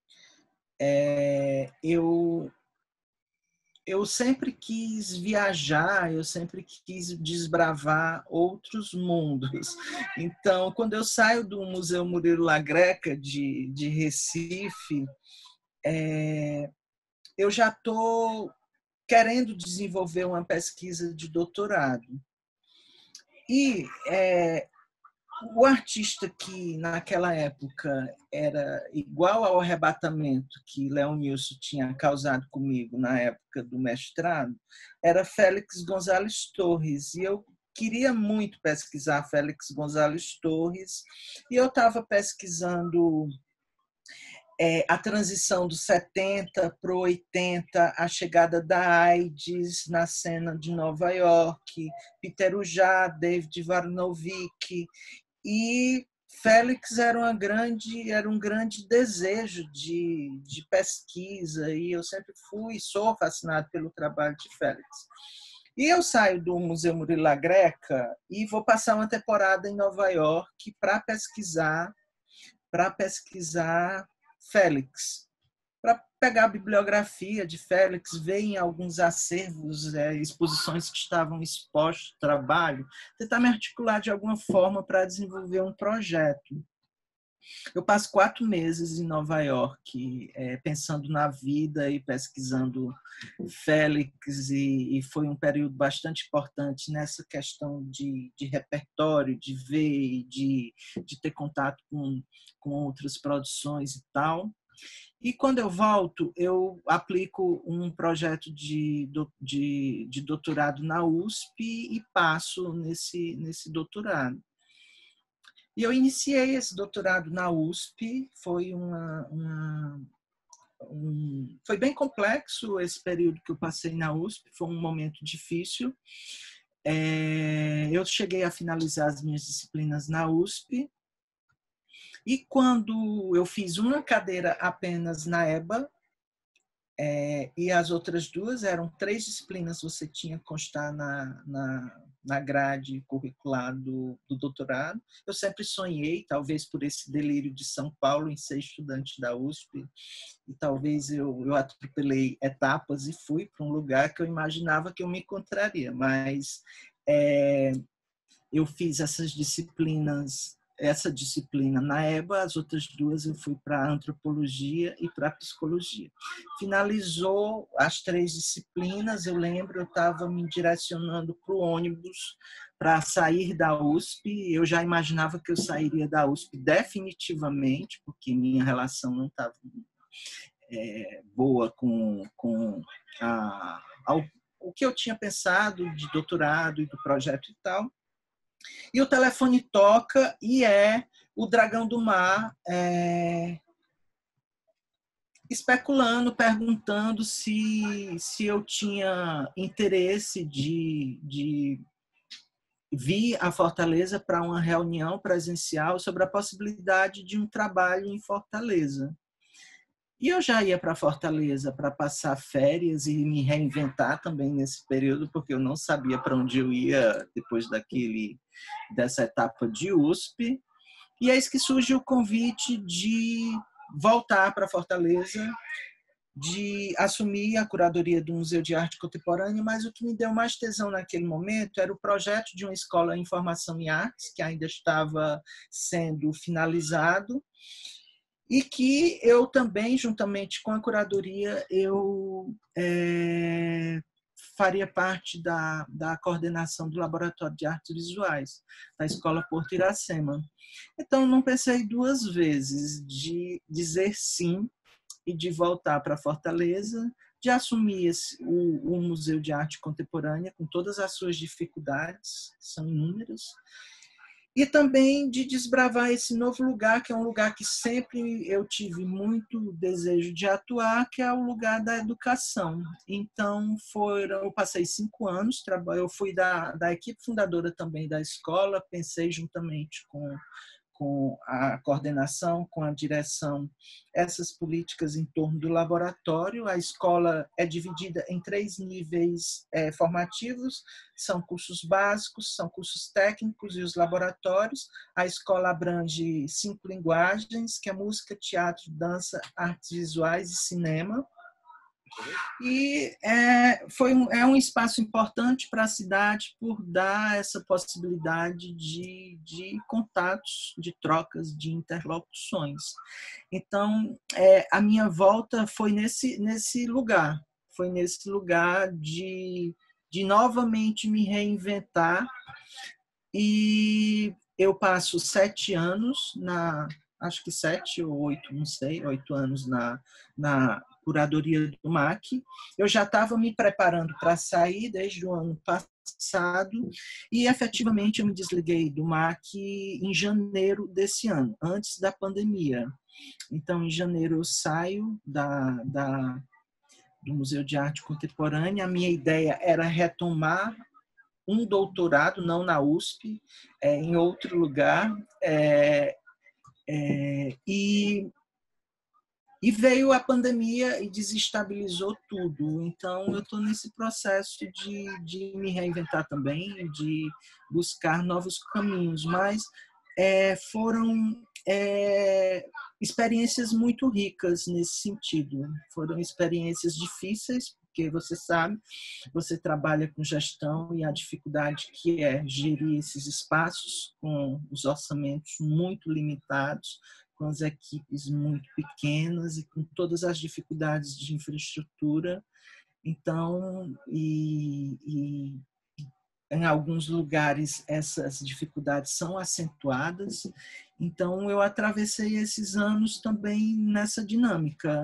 eu sempre quis viajar, eu sempre quis desbravar outros mundos. Então, quando eu saio do Museu Murilo La Greca de Recife, eu já estou querendo desenvolver uma pesquisa de doutorado. E o artista que, naquela época, era igual ao arrebatamento que Leonilson tinha causado comigo na época do mestrado, era Félix González Torres. E eu queria muito pesquisar Félix González Torres, e eu estava pesquisando a transição dos 70 para o 80, a chegada da AIDS na cena de Nova York, Peter Ujá, David Varnovic, e Félix era um grande desejo de pesquisa, e eu sempre fui e sou fascinado pelo trabalho de Félix. E eu saio do Museu Murilo Greca e vou passar uma temporada em Nova York para pesquisar Félix, para pegar a bibliografia de Félix, ver em alguns acervos, exposições que estavam expostos, trabalho, tentar me articular de alguma forma para desenvolver um projeto. Eu passo 4 meses em Nova York, pensando na vida e pesquisando Félix, e foi um período bastante importante nessa questão de repertório, de ver, de ter contato com outras produções e tal. E quando eu volto, eu aplico um projeto de doutorado na USP e passo nesse doutorado. E eu iniciei esse doutorado na USP, foi bem complexo esse período que eu passei na USP, foi um momento difícil. Eu cheguei a finalizar as minhas disciplinas na USP, e quando eu fiz uma cadeira apenas na EBA, e as outras 2 eram 3 disciplinas, você tinha que constar na grade curricular do doutorado. Eu sempre sonhei, talvez por esse delírio de São Paulo, em ser estudante da USP, e talvez eu atropelei etapas e fui para um lugar que eu imaginava que eu me encontraria, mas eu fiz essa disciplina na EBA, as outras 2 eu fui para a antropologia e para a psicologia. Finalizou as 3 disciplinas, eu lembro, eu estava me direcionando para o ônibus para sair da USP, eu já imaginava que eu sairia da USP definitivamente, porque minha relação não estava boa com o que eu tinha pensado de doutorado e do projeto e tal. E o telefone toca e é o Dragão do Mar especulando, perguntando se eu tinha interesse de vir a Fortaleza para uma reunião presencial sobre a possibilidade de um trabalho em Fortaleza. E eu já ia para Fortaleza para passar férias e me reinventar também nesse período, porque eu não sabia para onde eu ia depois dessa etapa de USP. E eis que surge o convite de voltar para Fortaleza, de assumir a curadoria do Museu de Arte Contemporânea, mas o que me deu mais tesão naquele momento era o projeto de uma escola em formação em artes, que ainda estava sendo finalizado, e que eu também, juntamente com a curadoria, eu faria parte da coordenação do Laboratório de Artes Visuais da Escola Porto Iracema. Então, não pensei 2 vezes de dizer sim e de voltar para Fortaleza, de assumir o Museu de Arte Contemporânea, com todas as suas dificuldades, são inúmeras, e também de desbravar esse novo lugar, que é um lugar que sempre eu tive muito desejo de atuar, que é o lugar da educação. Então, eu passei 5 anos, eu fui da equipe fundadora também da escola, pensei juntamente com a coordenação, com a direção, essas políticas em torno do laboratório. A escola é dividida em 3 níveis formativos, são cursos básicos, são cursos técnicos e os laboratórios. A escola abrange 5 linguagens, que é música, teatro, dança, artes visuais e cinema. E é um espaço importante para a cidade por dar essa possibilidade de contatos, de trocas, de interlocuções. Então, a minha volta foi nesse lugar, de novamente me reinventar. E eu passo 7 anos acho que 7 ou 8, não sei, 8 anos na curadoria do MAC. Eu já estava me preparando para sair desde o ano passado e, efetivamente, eu me desliguei do MAC em janeiro desse ano, antes da pandemia. Então, em janeiro, eu saio do Museu de Arte Contemporânea. A minha ideia era retomar um doutorado, não na USP, em outro lugar. E veio a pandemia e desestabilizou tudo. Então, eu estou nesse processo de me reinventar também, de buscar novos caminhos. Mas foram experiências muito ricas nesse sentido. Foram experiências difíceis, porque você sabe, você trabalha com gestão e a dificuldade que é gerir esses espaços com os orçamentos muito limitados, com as equipes muito pequenas e com todas as dificuldades de infraestrutura. Então, em alguns lugares essas dificuldades são acentuadas. Então, eu atravessei esses anos também nessa dinâmica,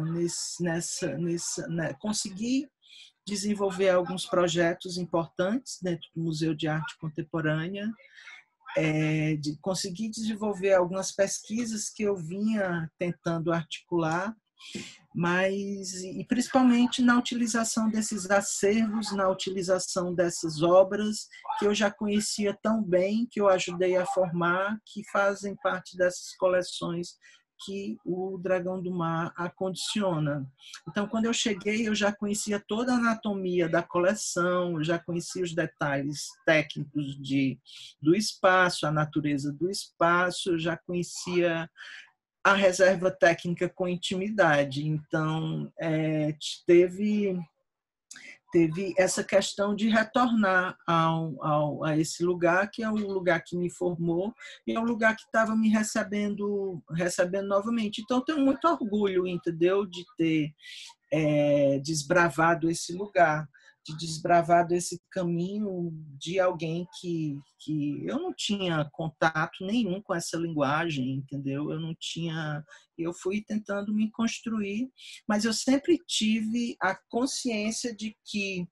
consegui desenvolver alguns projetos importantes dentro do Museu de Arte Contemporânea, consegui desenvolver algumas pesquisas que eu vinha tentando articular, e principalmente na utilização desses acervos, na utilização dessas obras que eu já conhecia tão bem, que eu ajudei a formar, que fazem parte dessas coleções que o Dragão do Mar acondiciona. Então, quando eu cheguei, eu já conhecia toda a anatomia da coleção, eu já conhecia os detalhes técnicos do espaço, a natureza do espaço, eu já conhecia a reserva técnica com intimidade. Então, teve essa questão de retornar a esse lugar, que é o lugar que me formou, e é o lugar que estava me recebendo novamente. Então, eu tenho muito orgulho, entendeu, de ter desbravado esse lugar, de desbravado esse caminho de alguém que eu não tinha contato nenhum com essa linguagem, entendeu? Eu fui tentando me construir, mas eu sempre tive a consciência de que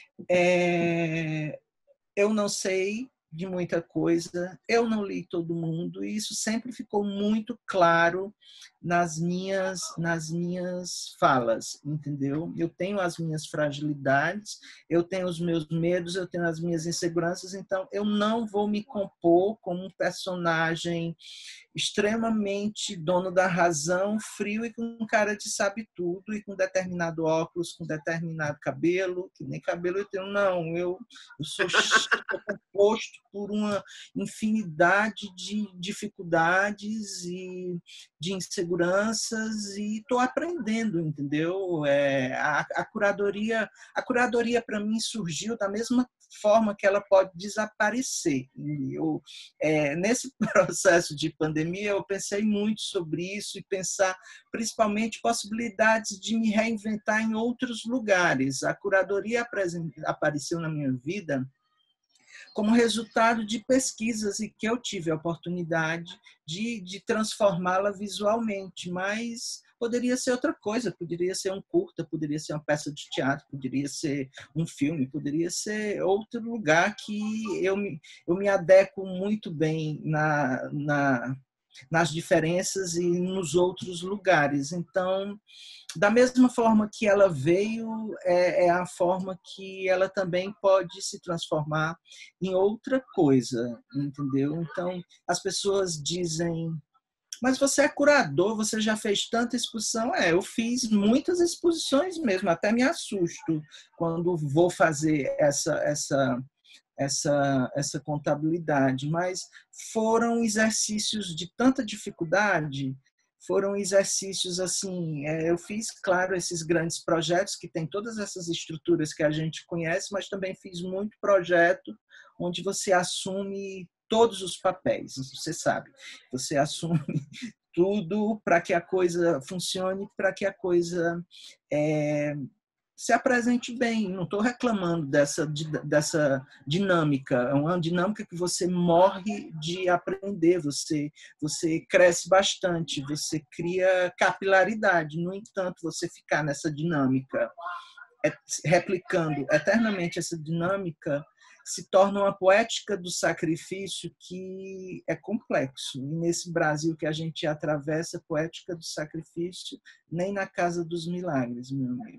eu não sei de muita coisa, eu não li todo mundo, e isso sempre ficou muito claro nas minhas falas, entendeu? Eu tenho as minhas fragilidades, eu tenho os meus medos, eu tenho as minhas inseguranças, então eu não vou me compor como um personagem extremamente dono da razão, frio e com cara de sabe tudo, e com determinado óculos, com determinado cabelo, que nem cabelo eu tenho, não, eu sou composto por uma infinidade de dificuldades e de inseguranças, e estou aprendendo, entendeu? A curadoria para mim surgiu da mesma forma que ela pode desaparecer. Nesse processo de pandemia, eu pensei muito sobre isso e pensar principalmente possibilidades de me reinventar em outros lugares. A curadoria apareceu na minha vida como resultado de pesquisas e que eu tive a oportunidade de transformá-la visualmente, mas poderia ser outra coisa, poderia ser um curta, poderia ser uma peça de teatro, poderia ser um filme, poderia ser outro lugar que eu me adequo muito bem nas diferenças e nos outros lugares. Então, da mesma forma que ela veio, é a forma que ela também pode se transformar em outra coisa, entendeu? Então, as pessoas dizem: mas você é curador, você já fez tanta exposição? Eu fiz muitas exposições mesmo, até me assusto quando vou fazer essa contabilidade, mas foram exercícios de tanta dificuldade, foram exercícios assim, eu fiz, claro, esses grandes projetos que tem todas essas estruturas que a gente conhece, mas também fiz muito projeto onde você assume todos os papéis, você sabe, você assume tudo para que a coisa funcione, para que a coisa se apresente bem. Não estou reclamando dessa dinâmica. É uma dinâmica que você morre de aprender, você cresce bastante, você cria capilaridade. No entanto, você ficar nessa dinâmica, replicando eternamente essa dinâmica, se torna uma poética do sacrifício que é complexo. E nesse Brasil que a gente atravessa, poética do sacrifício, nem na casa dos milagres, meu amigo.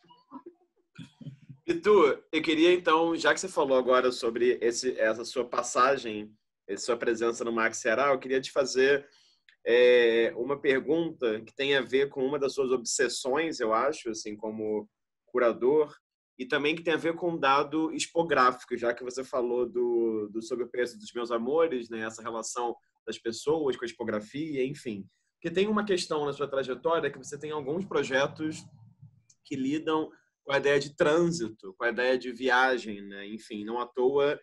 E tu, eu queria então, já que você falou agora sobre essa sua passagem, essa sua presença no Max Ceará, eu queria te fazer uma pergunta que tem a ver com uma das suas obsessões, eu acho, assim, como curador, e também que tem a ver com um dado expográfico, já que você falou do Sob o Preço dos Meus Amores, né, essa relação das pessoas com a expografia, enfim. Porque tem uma questão na sua trajetória que você tem alguns projetos que lidam com a ideia de trânsito, com a ideia de viagem, né? Enfim, não à toa,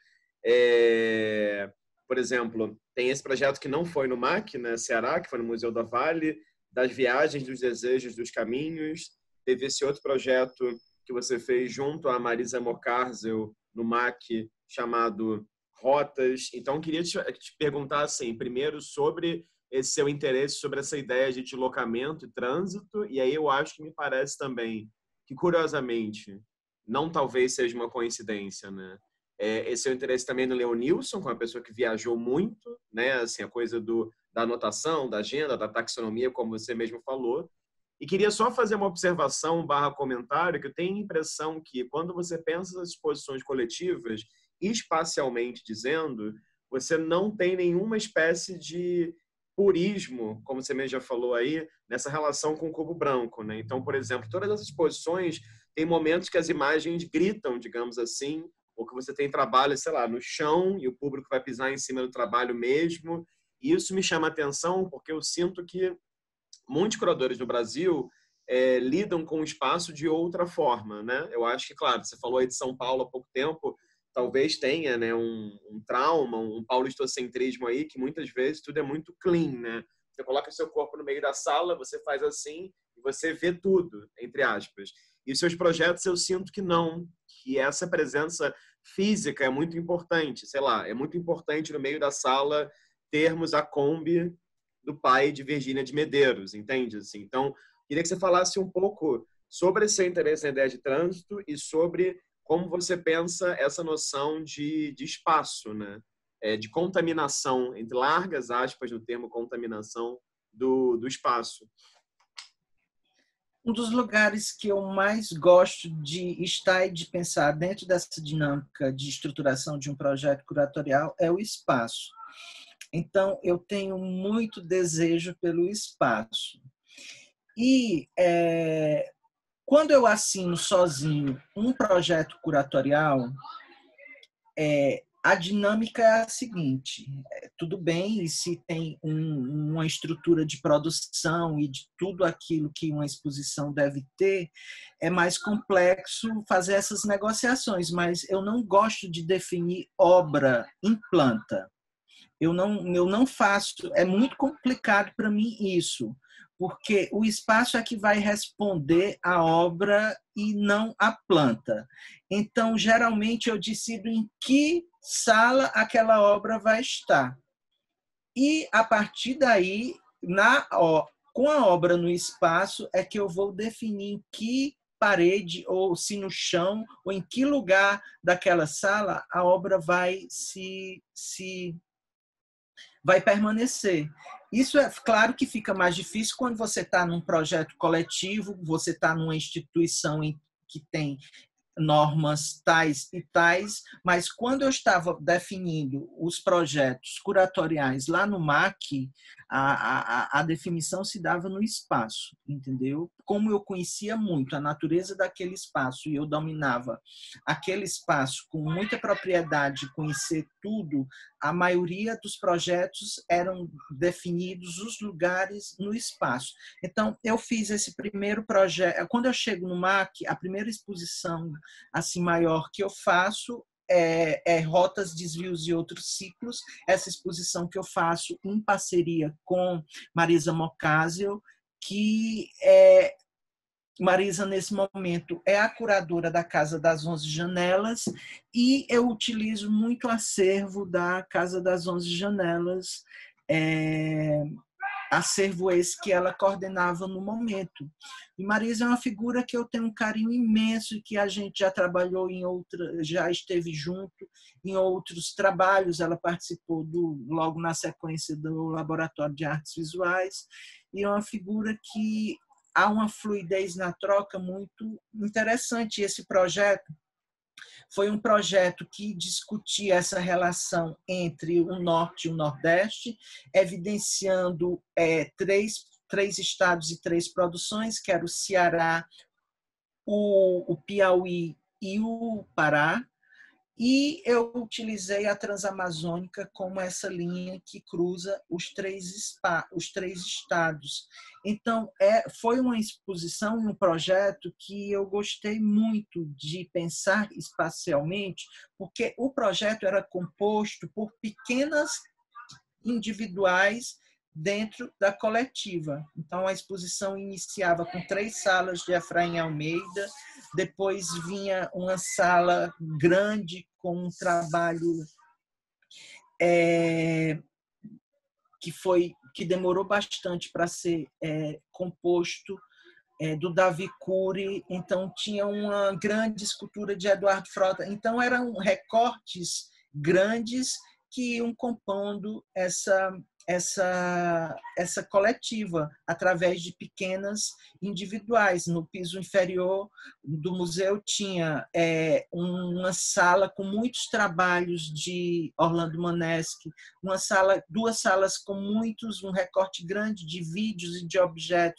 por exemplo, tem esse projeto que não foi no MAC, né, Ceará, que foi no Museu da Vale, das viagens, dos desejos, dos caminhos. Teve esse outro projeto que você fez junto a Marisa Mocárzel no MAC, chamado Rotas. Então, queria te perguntar, assim, primeiro sobre esse seu interesse sobre essa ideia de deslocamento e trânsito, e aí eu acho que me parece também que, curiosamente, não talvez seja uma coincidência, né? Esse seu interesse também no Leonilson, com uma pessoa que viajou muito, né? Assim, a coisa da anotação, da agenda, da taxonomia, como você mesmo falou. E queria só fazer uma observação / comentário, que eu tenho a impressão que, quando você pensa nas exposições coletivas, espacialmente dizendo, você não tem nenhuma espécie de purismo, como você mesmo já falou aí, nessa relação com o cubo branco, né? Então, por exemplo, todas as exposições têm momentos que as imagens gritam, digamos assim, ou que você tem trabalho, sei lá, no chão e o público vai pisar em cima do trabalho mesmo. E isso me chama a atenção porque eu sinto que muitos curadores no Brasil lidam com o espaço de outra forma, né? Eu acho que, claro, você falou aí de São Paulo há pouco tempo, talvez tenha, né, um trauma, um paulistocentrismo aí, que muitas vezes tudo é muito clean, né? Você coloca seu corpo no meio da sala, você faz assim e você vê tudo, entre aspas. E os seus projetos eu sinto que não, que essa presença física é muito importante, sei lá, é muito importante no meio da sala termos a Kombi do pai de Virgínia de Medeiros, entende? Assim, então, queria que você falasse um pouco sobre esse seu interesse na ideia de trânsito e sobre como você pensa essa noção de espaço, né? De contaminação, entre largas aspas no termo contaminação do espaço. Um dos lugares que eu mais gosto de estar e de pensar dentro dessa dinâmica de estruturação de um projeto curatorial é o espaço. Então, eu tenho muito desejo pelo espaço. E quando eu assino sozinho um projeto curatorial, a dinâmica é a seguinte: tudo bem, e se tem uma estrutura de produção e de tudo aquilo que uma exposição deve ter, é mais complexo fazer essas negociações, mas eu não gosto de definir obra em planta. Eu não faço, é muito complicado para mim isso, porque o espaço é que vai responder à obra e não à planta. Então, geralmente, eu decido em que sala aquela obra vai estar. E, a partir daí, com a obra no espaço, é que eu vou definir em que parede, ou se no chão, ou em que lugar daquela sala a obra vai vai permanecer. Isso é claro que fica mais difícil quando você está num projeto coletivo, você está numa instituição que tem normas tais e tais, mas quando eu estava definindo os projetos curatoriais lá no MAC, a definição se dava no espaço, entendeu? Como eu conhecia muito a natureza daquele espaço e eu dominava aquele espaço com muita propriedade, conhecer tudo, a maioria dos projetos eram definidos os lugares no espaço. Então, eu fiz esse primeiro projeto. Quando eu chego no MAC, a primeira exposição assim maior que eu faço Rotas, Desvios e Outros Ciclos, essa exposição que eu faço em parceria com Marisa Mocárzel, que Marisa, nesse momento, é a curadora da Casa das 11 Janelas e eu utilizo muito o acervo da Casa das 11 Janelas, acervo esse que ela coordenava no momento. E Marisa é uma figura que eu tenho um carinho imenso e que a gente já trabalhou já esteve junto em outros trabalhos. Ela participou logo na sequência do Laboratório de Artes Visuais e é uma figura que há uma fluidez na troca muito interessante. Esse projeto foi um projeto que discutia essa relação entre o Norte e o Nordeste, evidenciando três estados e três produções, que era o Ceará, o Piauí e o Pará, e eu utilizei a Transamazônica como essa linha que cruza os três estados. Então, foi uma exposição e um projeto que eu gostei muito de pensar espacialmente, porque o projeto era composto por pequenas individuais dentro da coletiva. Então, a exposição iniciava com 3 salas de Efraim Almeida, depois vinha uma sala grande com um trabalho que demorou bastante para ser composto, do Davi Cury. Então, tinha uma grande escultura de Eduardo Frota. Então, eram recortes grandes que iam compondo essa coletiva através de pequenas individuais. No piso inferior do museu tinha uma sala com muitos trabalhos de Orlando Maneschi, duas salas com um recorte grande de vídeos e de objetos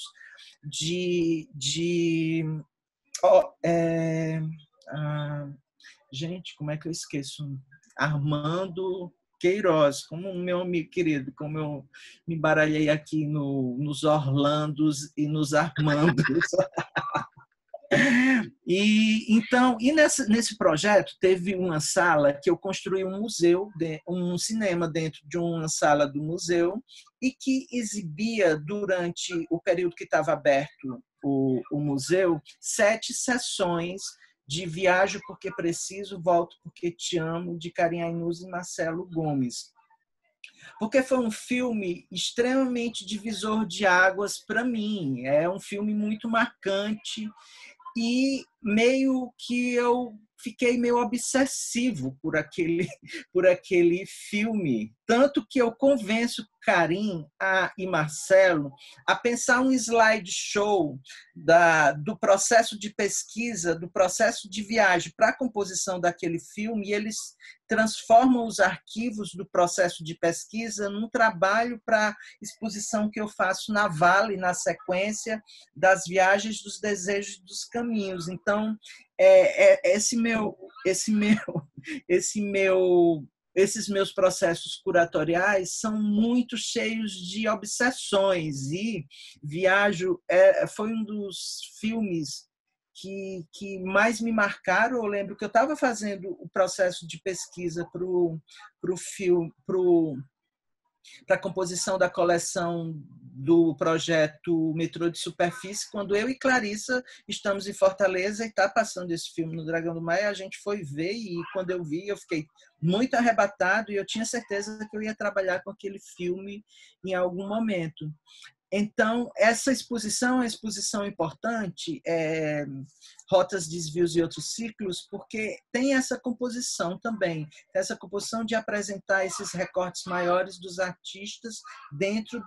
gente, como é que eu esqueço? Armando Queiroz, como o meu amigo querido, como eu me baralhei aqui nos Orlandos e nos Armandos. E nesse projeto teve uma sala que eu construí um cinema dentro de uma sala do museu e que exibia durante o período que estava aberto o museu 7 sessões de Viajo Porque Preciso, Volto Porque Te Amo, de Karim Ainuz e Marcelo Gomes. Porque foi um filme extremamente divisor de águas para mim. É um filme muito marcante e meio que eu fiquei meio obsessivo por aquele filme. Tanto que eu convenço Karim e Marcelo a pensar um slideshow do processo de pesquisa, do processo de viagem para a composição daquele filme, e eles transformam os arquivos do processo de pesquisa num trabalho para exposição que eu faço na Vale, na sequência das Viagens dos Desejos e dos Caminhos. Então, esses meus processos curatoriais são muito cheios de obsessões, e Viajo foi um dos filmes que mais me marcaram. Eu lembro que eu estava fazendo o processo de pesquisa para a composição da coleção do projeto Metrô de Superfície, quando eu e Clarissa estamos em Fortaleza e está passando esse filme no Dragão do Mar, a gente foi ver, e quando eu vi, eu fiquei muito arrebatado e eu tinha certeza que eu ia trabalhar com aquele filme em algum momento. Então, essa exposição é uma exposição importante, Rotas, Desvios e Outros Ciclos, porque tem essa composição também, essa composição de apresentar esses recortes maiores dos artistas dentro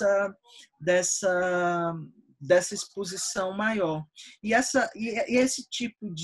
dessa exposição maior. E esse tipo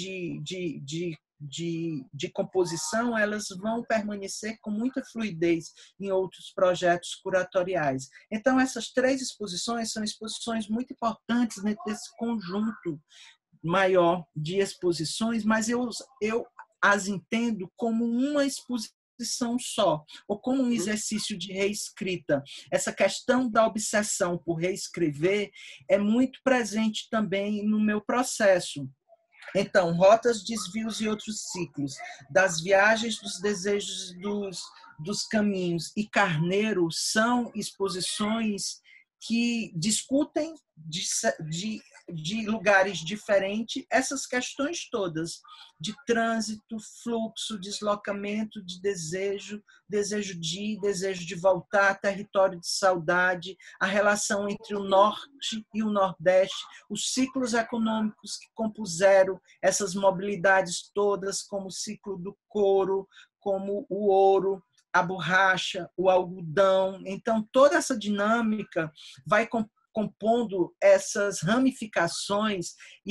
de composição, elas vão permanecer com muita fluidez em outros projetos curatoriais. Então, essas 3 exposições são exposições muito importantes nesse conjunto maior de exposições, mas eu as entendo como uma exposição só, ou como um exercício de reescrita. Essa questão da obsessão por reescrever é muito presente também no meu processo. Então, Rotas, Desvios e Outros Ciclos, das Viagens, dos Desejos dos Caminhos e Carneiro são exposições que discutem de de lugares diferentes, essas questões todas de trânsito, fluxo, deslocamento, de desejo, desejo de ir, desejo de voltar, território de saudade, a relação entre o norte e o nordeste, os ciclos econômicos que compuseram essas mobilidades todas, como o ciclo do couro, como o ouro, a borracha, o algodão. Então, toda essa dinâmica vai compondo essas ramificações e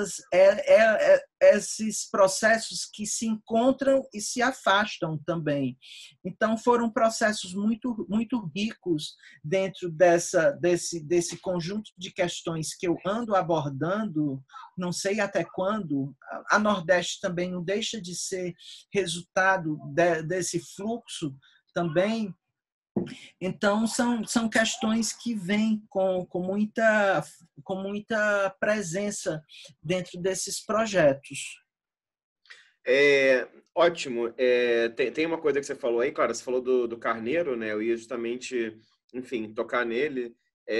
esses processos que se encontram e se afastam também. Então, foram processos muito, muito ricos dentro desse conjunto de questões que eu ando abordando, não sei até quando. A Nordeste também não deixa de ser resultado desse fluxo também. Então, são questões que vêm com muita presença dentro desses projetos. Ótimo. Tem uma coisa que você falou aí, cara, você falou do Carneiro, né? Eu ia justamente, enfim, tocar nele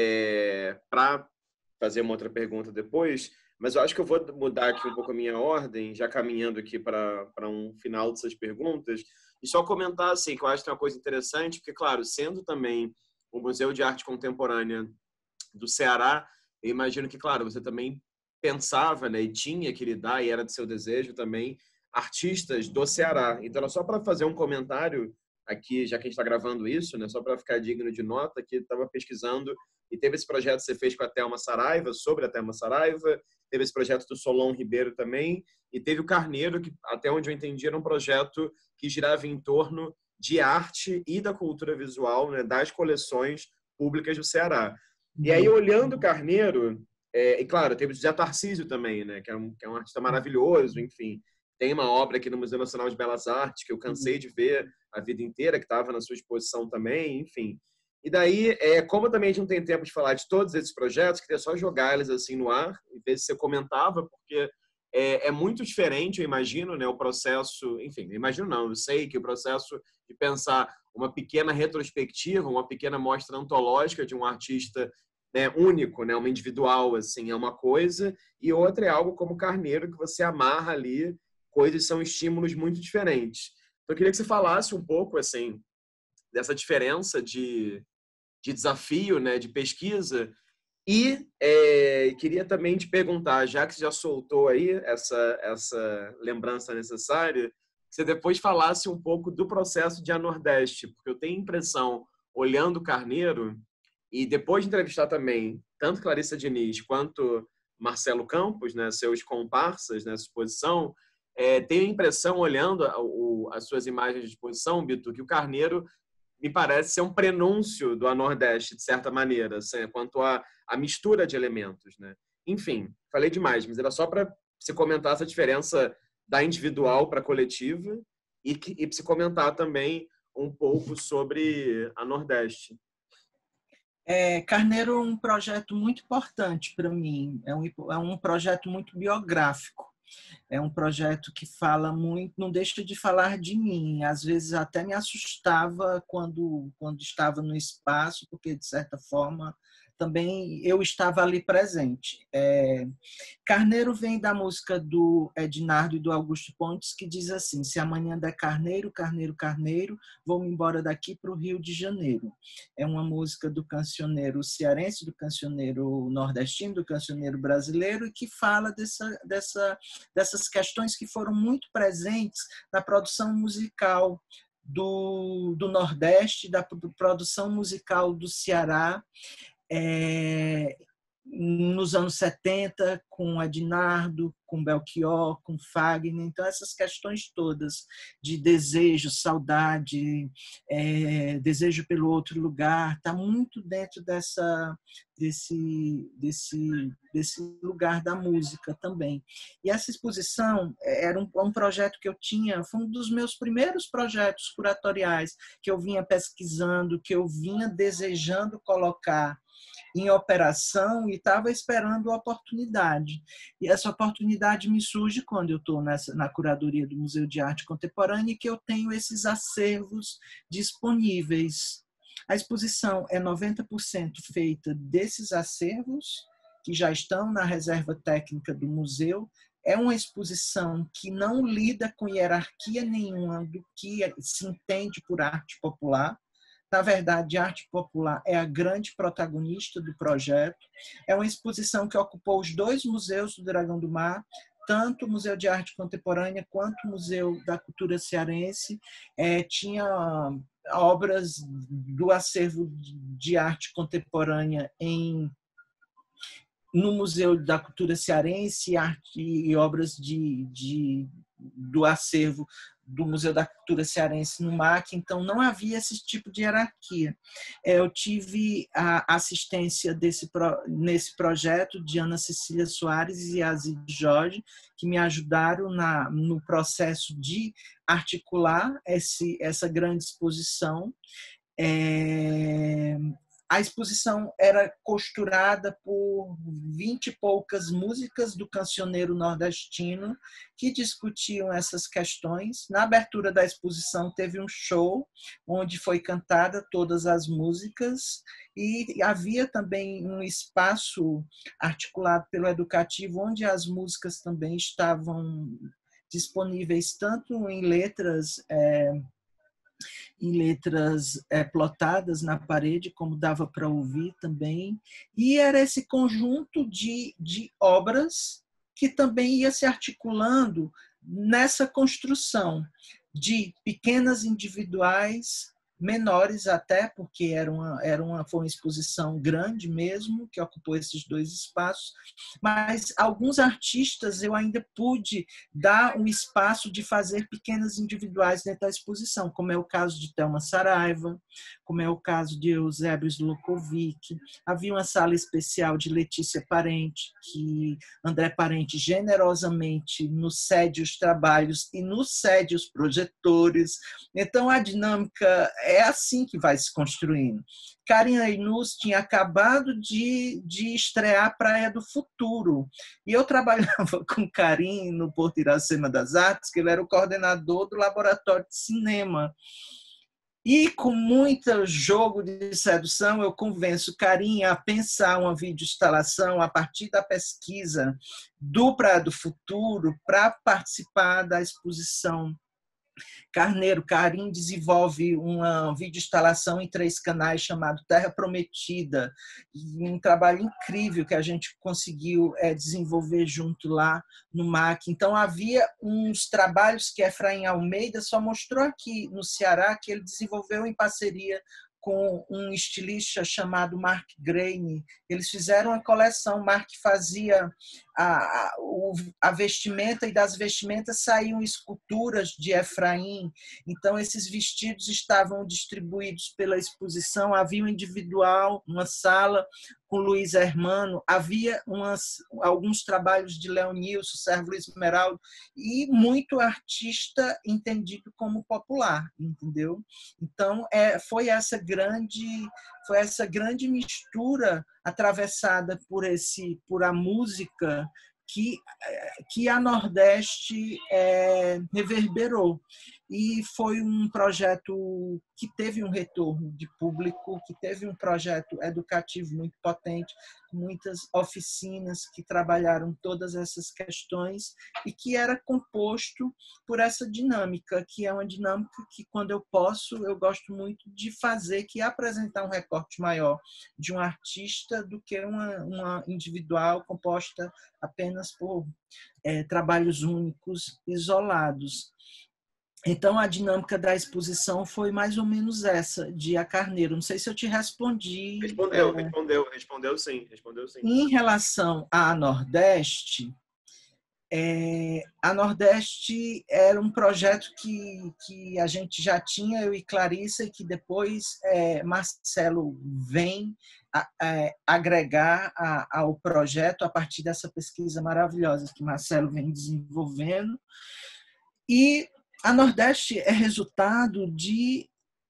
para fazer uma outra pergunta depois, mas eu acho que eu vou mudar aqui um pouco a minha ordem, já caminhando aqui para um final dessas perguntas, e só comentar assim, que eu acho que é uma coisa interessante, porque, claro, sendo também o Museu de Arte Contemporânea do Ceará, eu imagino que, claro, você também pensava, né, e tinha que lidar, e era de seu desejo também, artistas do Ceará. Então, só para fazer um comentário aqui, já que a gente está gravando isso, né, só para ficar digno de nota, que estava pesquisando e teve esse projeto que você fez com a Thelma Saraiva, sobre a Thelma Saraiva, teve esse projeto do Solon Ribeiro também, e teve o Carneiro, que até onde eu entendi era um projeto que girava em torno de arte e da cultura visual, né, das coleções públicas do Ceará. E aí, olhando o Carneiro, e claro, teve o José Tarcísio também, né, que é um artista maravilhoso, enfim. Tem uma obra aqui no Museu Nacional de Belas Artes que eu cansei de ver a vida inteira, que estava na sua exposição também, enfim. E daí, como também a gente não tem tempo de falar de todos esses projetos, queria só jogar eles assim no ar e ver se você comentava, porque é muito diferente, eu imagino, né, o processo, enfim, eu imagino não, eu sei que o processo de pensar uma pequena retrospectiva, uma pequena mostra antológica de um artista, né, único, né, uma individual, assim, é uma coisa, e outra é algo como Carneiro, que você amarra ali, coisas são estímulos muito diferentes. Então, eu queria que você falasse um pouco, assim, dessa diferença de desafio, né, de pesquisa. E queria também te perguntar, já que você já soltou aí essa lembrança necessária, que você depois falasse um pouco do processo de A Nordeste, porque eu tenho a impressão, olhando o Carneiro, e depois de entrevistar também tanto Clarissa Diniz quanto Marcelo Campos, né, seus comparsas nessa exposição, tenho a impressão, olhando as suas imagens de exposição, Bito, que o Carneiro me parece ser um prenúncio do A Nordeste, de certa maneira, assim, quanto à mistura de elementos, né? Enfim, falei demais, mas era só para você comentar essa diferença da individual para a coletiva e para você comentar também um pouco sobre a Nordeste. Carneiro é um projeto muito importante para mim, é um projeto muito biográfico. É um projeto que fala muito, não deixa de falar de mim. Às vezes até me assustava quando estava no espaço, porque, de certa forma, também eu estava ali presente. Carneiro vem da música do Ednardo e do Augusto Pontes, que diz assim: se amanhã der carneiro, carneiro, carneiro, vou-me embora daqui para o Rio de Janeiro. É uma música do cancioneiro cearense, do cancioneiro nordestino, do cancioneiro brasileiro, e que fala dessas questões que foram muito presentes na produção musical do Nordeste, da produção musical do Ceará, nos anos 70, com Ednardo, com Belchior, com Fagner. Então, essas questões todas de desejo, saudade, desejo pelo outro lugar, está muito dentro desse lugar da música também. E essa exposição era um projeto que eu tinha, foi um dos meus primeiros projetos curatoriais que eu vinha pesquisando, que eu vinha desejando colocar em operação e estava esperando a oportunidade. E essa oportunidade me surge quando eu estou na curadoria do Museu de Arte Contemporânea e que eu tenho esses acervos disponíveis. A exposição é 90% feita desses acervos que já estão na reserva técnica do museu. É uma exposição que não lida com hierarquia nenhuma do que se entende por arte popular. Na verdade, a arte popular é a grande protagonista do projeto. É uma exposição que ocupou os 2 museus do Dragão do Mar, tanto o Museu de Arte Contemporânea quanto o Museu da Cultura Cearense. Tinha obras do acervo de arte contemporânea no Museu da Cultura Cearense, arte e obras do acervo do Museu da Cultura Cearense no MAC, então não havia esse tipo de hierarquia. Eu tive a assistência nesse projeto de Ana Cecília Soares e Azide Jorge, que me ajudaram no processo de articular essa grande exposição. A exposição era costurada por 20 e poucas músicas do cancioneiro nordestino que discutiam essas questões. Na abertura da exposição teve um show onde foi cantada todas as músicas e havia também um espaço articulado pelo Educativo onde as músicas também estavam disponíveis tanto em letras plotadas na parede, como dava para ouvir também. E era esse conjunto de obras que também ia se articulando nessa construção de pequenas individuais, menores até, porque foi uma exposição grande mesmo, que ocupou esses 2 espaços, mas alguns artistas eu ainda pude dar um espaço de fazer pequenas individuais dentro da exposição, como é o caso de Thelma Saraiva, como é o caso de Eusébio Slokovic. Havia uma sala especial de Letícia Parente, que André Parente generosamente nos cede os trabalhos e nos cede os projetores. Então, a dinâmica é assim que vai se construindo. Karim Ainus tinha acabado de estrear Praia do Futuro. E eu trabalhava com Karim no Porto Iracema das Artes, que ele era o coordenador do Laboratório de Cinema. E com muito jogo de sedução, eu convenço Karim a pensar uma videoinstalação a partir da pesquisa do Praia do Futuro para participar da exposição Carneiro. Karim desenvolve uma videoinstalação em 3 canais chamado Terra Prometida, um trabalho incrível que a gente conseguiu desenvolver junto lá no MAC. Então, havia uns trabalhos que Efraim Almeida só mostrou aqui no Ceará, que ele desenvolveu em parceria com um estilista chamado Mark Greene. Eles fizeram uma coleção, Mark fazia a vestimenta e das vestimentas saíam esculturas de Efraim. Então, esses vestidos estavam distribuídos pela exposição, havia um individual, uma sala com Luiz Hermano, havia alguns trabalhos de Leonilson, Sérvulo Esmeraldo, e muito artista entendido como popular, entendeu? Então, foi essa grande mistura atravessada por a música que a Nordeste reverberou. E foi um projeto que teve um retorno de público, que teve um projeto educativo muito potente, com muitas oficinas que trabalharam todas essas questões e que era composto por essa dinâmica, que é uma dinâmica que, quando eu posso, eu gosto muito de fazer, que é apresentar um recorte maior de um artista do que uma individual composta apenas por trabalhos únicos, isolados. Então, a dinâmica da exposição foi mais ou menos essa, de A Carneiro. Não sei se eu te respondi. Respondeu sim. Em relação à Nordeste, a Nordeste era um projeto que a gente já tinha, eu e Clarissa, e que depois Marcelo vem agregar ao projeto a partir dessa pesquisa maravilhosa que Marcelo vem desenvolvendo. E a Nordeste é resultado de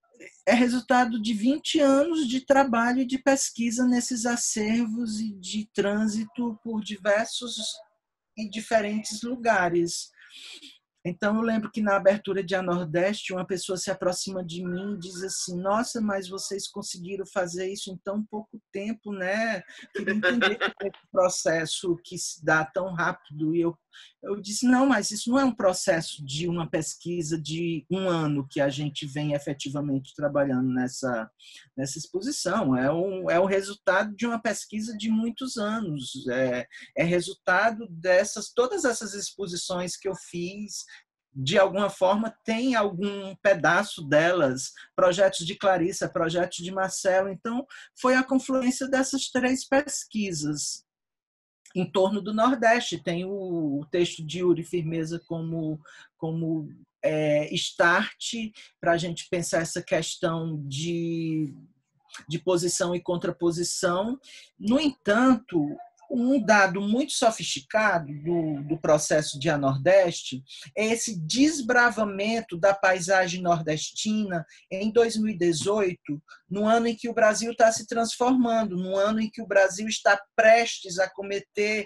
20 anos de trabalho e de pesquisa nesses acervos e de trânsito por diversos e diferentes lugares. Então, eu lembro que na abertura de A Nordeste, uma pessoa se aproxima de mim e diz assim: nossa, mas vocês conseguiram fazer isso em tão pouco tempo, né? Queria entender como é esse processo que se dá tão rápido. E eu disse: não, mas isso não é um processo de uma pesquisa de um ano que a gente vem efetivamente trabalhando nessa exposição. É o resultado de uma pesquisa de muitos anos. É resultado todas essas exposições que eu fiz, de alguma forma, tem algum pedaço delas, projetos de Clarissa, projetos de Marcelo. Então, foi a confluência dessas 3 pesquisas em torno do Nordeste. Tem o texto de Yuri Firmeza como start para a gente pensar essa questão de posição e contraposição. No entanto, um dado muito sofisticado do processo de A Nordeste é esse desbravamento da paisagem nordestina em 2018, no ano em que o Brasil está se transformando, no ano em que o Brasil está prestes a cometer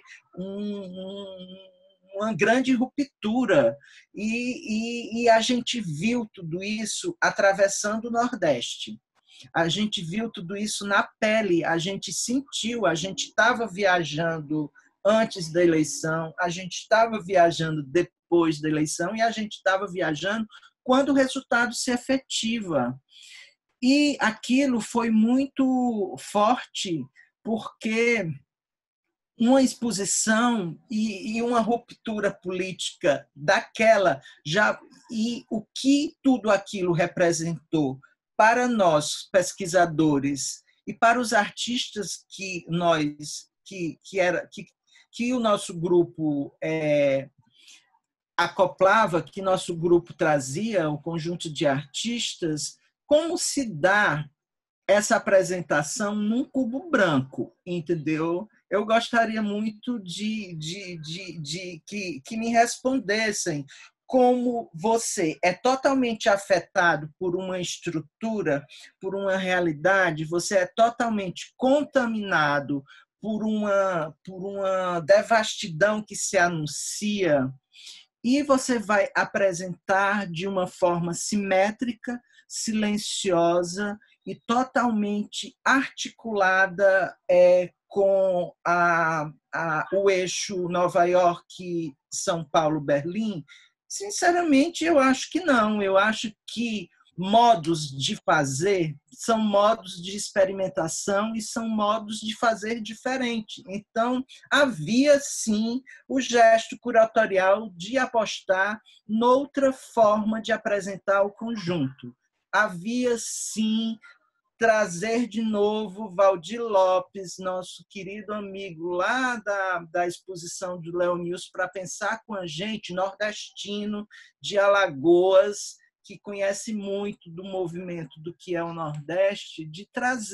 uma grande ruptura. E a gente viu tudo isso atravessando o Nordeste. A gente viu tudo isso na pele, a gente sentiu, a gente estava viajando antes da eleição, a gente estava viajando depois da eleição e a gente estava viajando quando o resultado se efetiva. E aquilo foi muito forte, porque uma exposição e uma ruptura política daquela já, e o que tudo aquilo representou para nós pesquisadores e para os artistas que o nosso grupo acoplava, que nosso grupo trazia, o conjunto de artistas. Como se dá essa apresentação num cubo branco, entendeu? Eu gostaria muito de que me respondessem como você é totalmente afetado por uma estrutura, por uma realidade, você é totalmente contaminado por uma devastidão que se anuncia, e você vai apresentar de uma forma simétrica, silenciosa e totalmente articulada com o eixo Nova York, São Paulo, Berlim? Sinceramente, eu acho que não. Eu acho que modos de fazer são modos de experimentação e são modos de fazer diferente. Então, havia sim o gesto curatorial de apostar noutra forma de apresentar o conjunto. Havia sim trazer de novo Valdir Lopes, nosso querido amigo lá da exposição do Leonils, para pensar com a gente, nordestino de Alagoas, que conhece muito do movimento do que é o Nordeste, de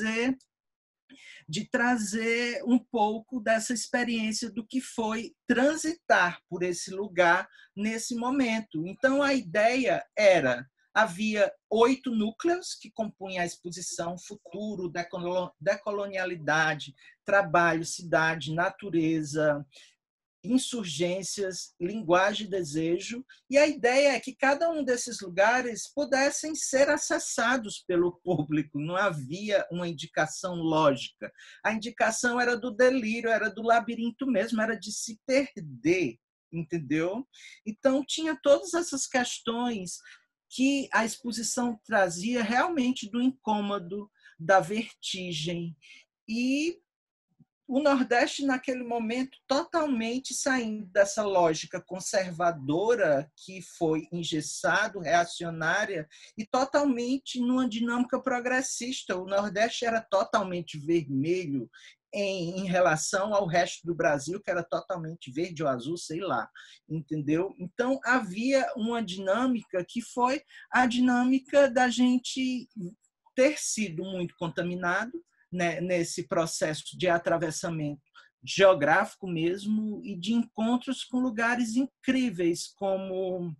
trazer um pouco dessa experiência do que foi transitar por esse lugar nesse momento. Então, a ideia havia 8 núcleos que compunham a exposição: futuro, decolonialidade, trabalho, cidade, natureza, insurgências, linguagem e desejo. E a ideia é que cada um desses lugares pudessem ser acessados pelo público. Não havia uma indicação lógica. A indicação era do delírio, era do labirinto mesmo, era de se perder, entendeu? Então, tinha todas essas questões que a exposição trazia realmente do incômodo, da vertigem. E o Nordeste, naquele momento, totalmente saindo dessa lógica conservadora que foi engessado, reacionária, e totalmente numa dinâmica progressista. O Nordeste era totalmente vermelho em relação ao resto do Brasil, que era totalmente verde ou azul, sei lá, entendeu? Então, havia uma dinâmica que foi a dinâmica da gente ter sido muito contaminado, né, nesse processo de atravessamento geográfico mesmo e de encontros com lugares incríveis, como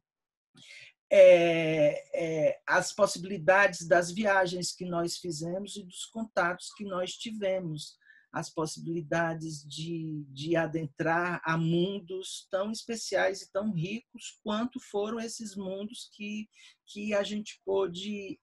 as possibilidades das viagens que nós fizemos e dos contatos que nós tivemos. as possibilidades de adentrar a mundos tão especiais e tão ricos quanto foram esses mundos que a gente pôde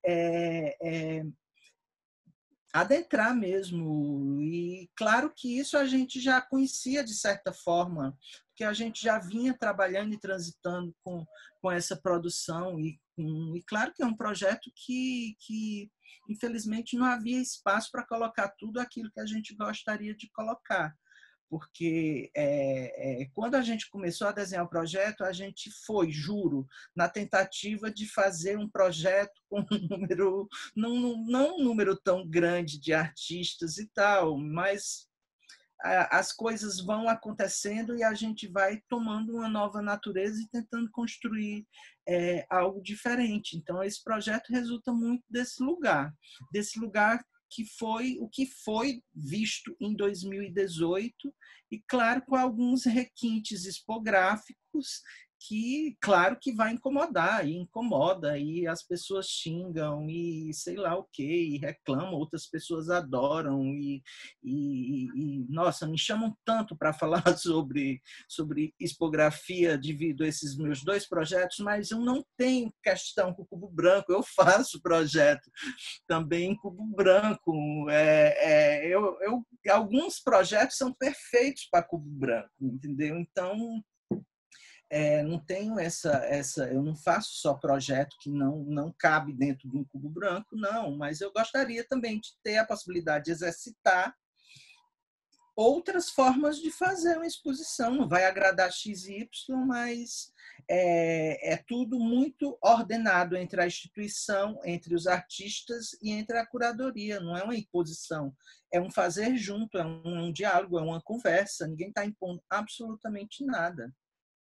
adentrar mesmo. E claro que isso a gente já conhecia de certa forma, porque a gente já vinha trabalhando e transitando com essa produção. E claro que é um projeto que infelizmente não havia espaço para colocar tudo aquilo que a gente gostaria de colocar. Porque quando a gente começou a desenhar o projeto, a gente foi, juro, na tentativa de fazer um projeto com um número, não um número tão grande de artistas e tal, mas as coisas vão acontecendo e a gente vai tomando uma nova natureza e tentando construir algo diferente. Então, esse projeto resulta muito desse lugar que foi o que foi visto em 2018 e, claro, com alguns requintes expográficos que, claro, que vai incomodar, e incomoda, e as pessoas xingam, e sei lá o quê, e reclamam, outras pessoas adoram, nossa, me chamam tanto para falar sobre expografia devido a esses meus dois projetos, mas eu não tenho questão com o Cubo Branco, eu faço projeto também em Cubo Branco. Alguns projetos são perfeitos para Cubo Branco, entendeu? Então, não tenho eu não faço só projeto que não cabe dentro de um Cubo Branco, não, mas eu gostaria também de ter a possibilidade de exercitar outras formas de fazer uma exposição. Não vai agradar XY, mas é tudo muito ordenado entre a instituição, entre os artistas e entre a curadoria. Não é uma imposição, é um fazer junto, é um diálogo, é uma conversa. Ninguém está impondo absolutamente nada.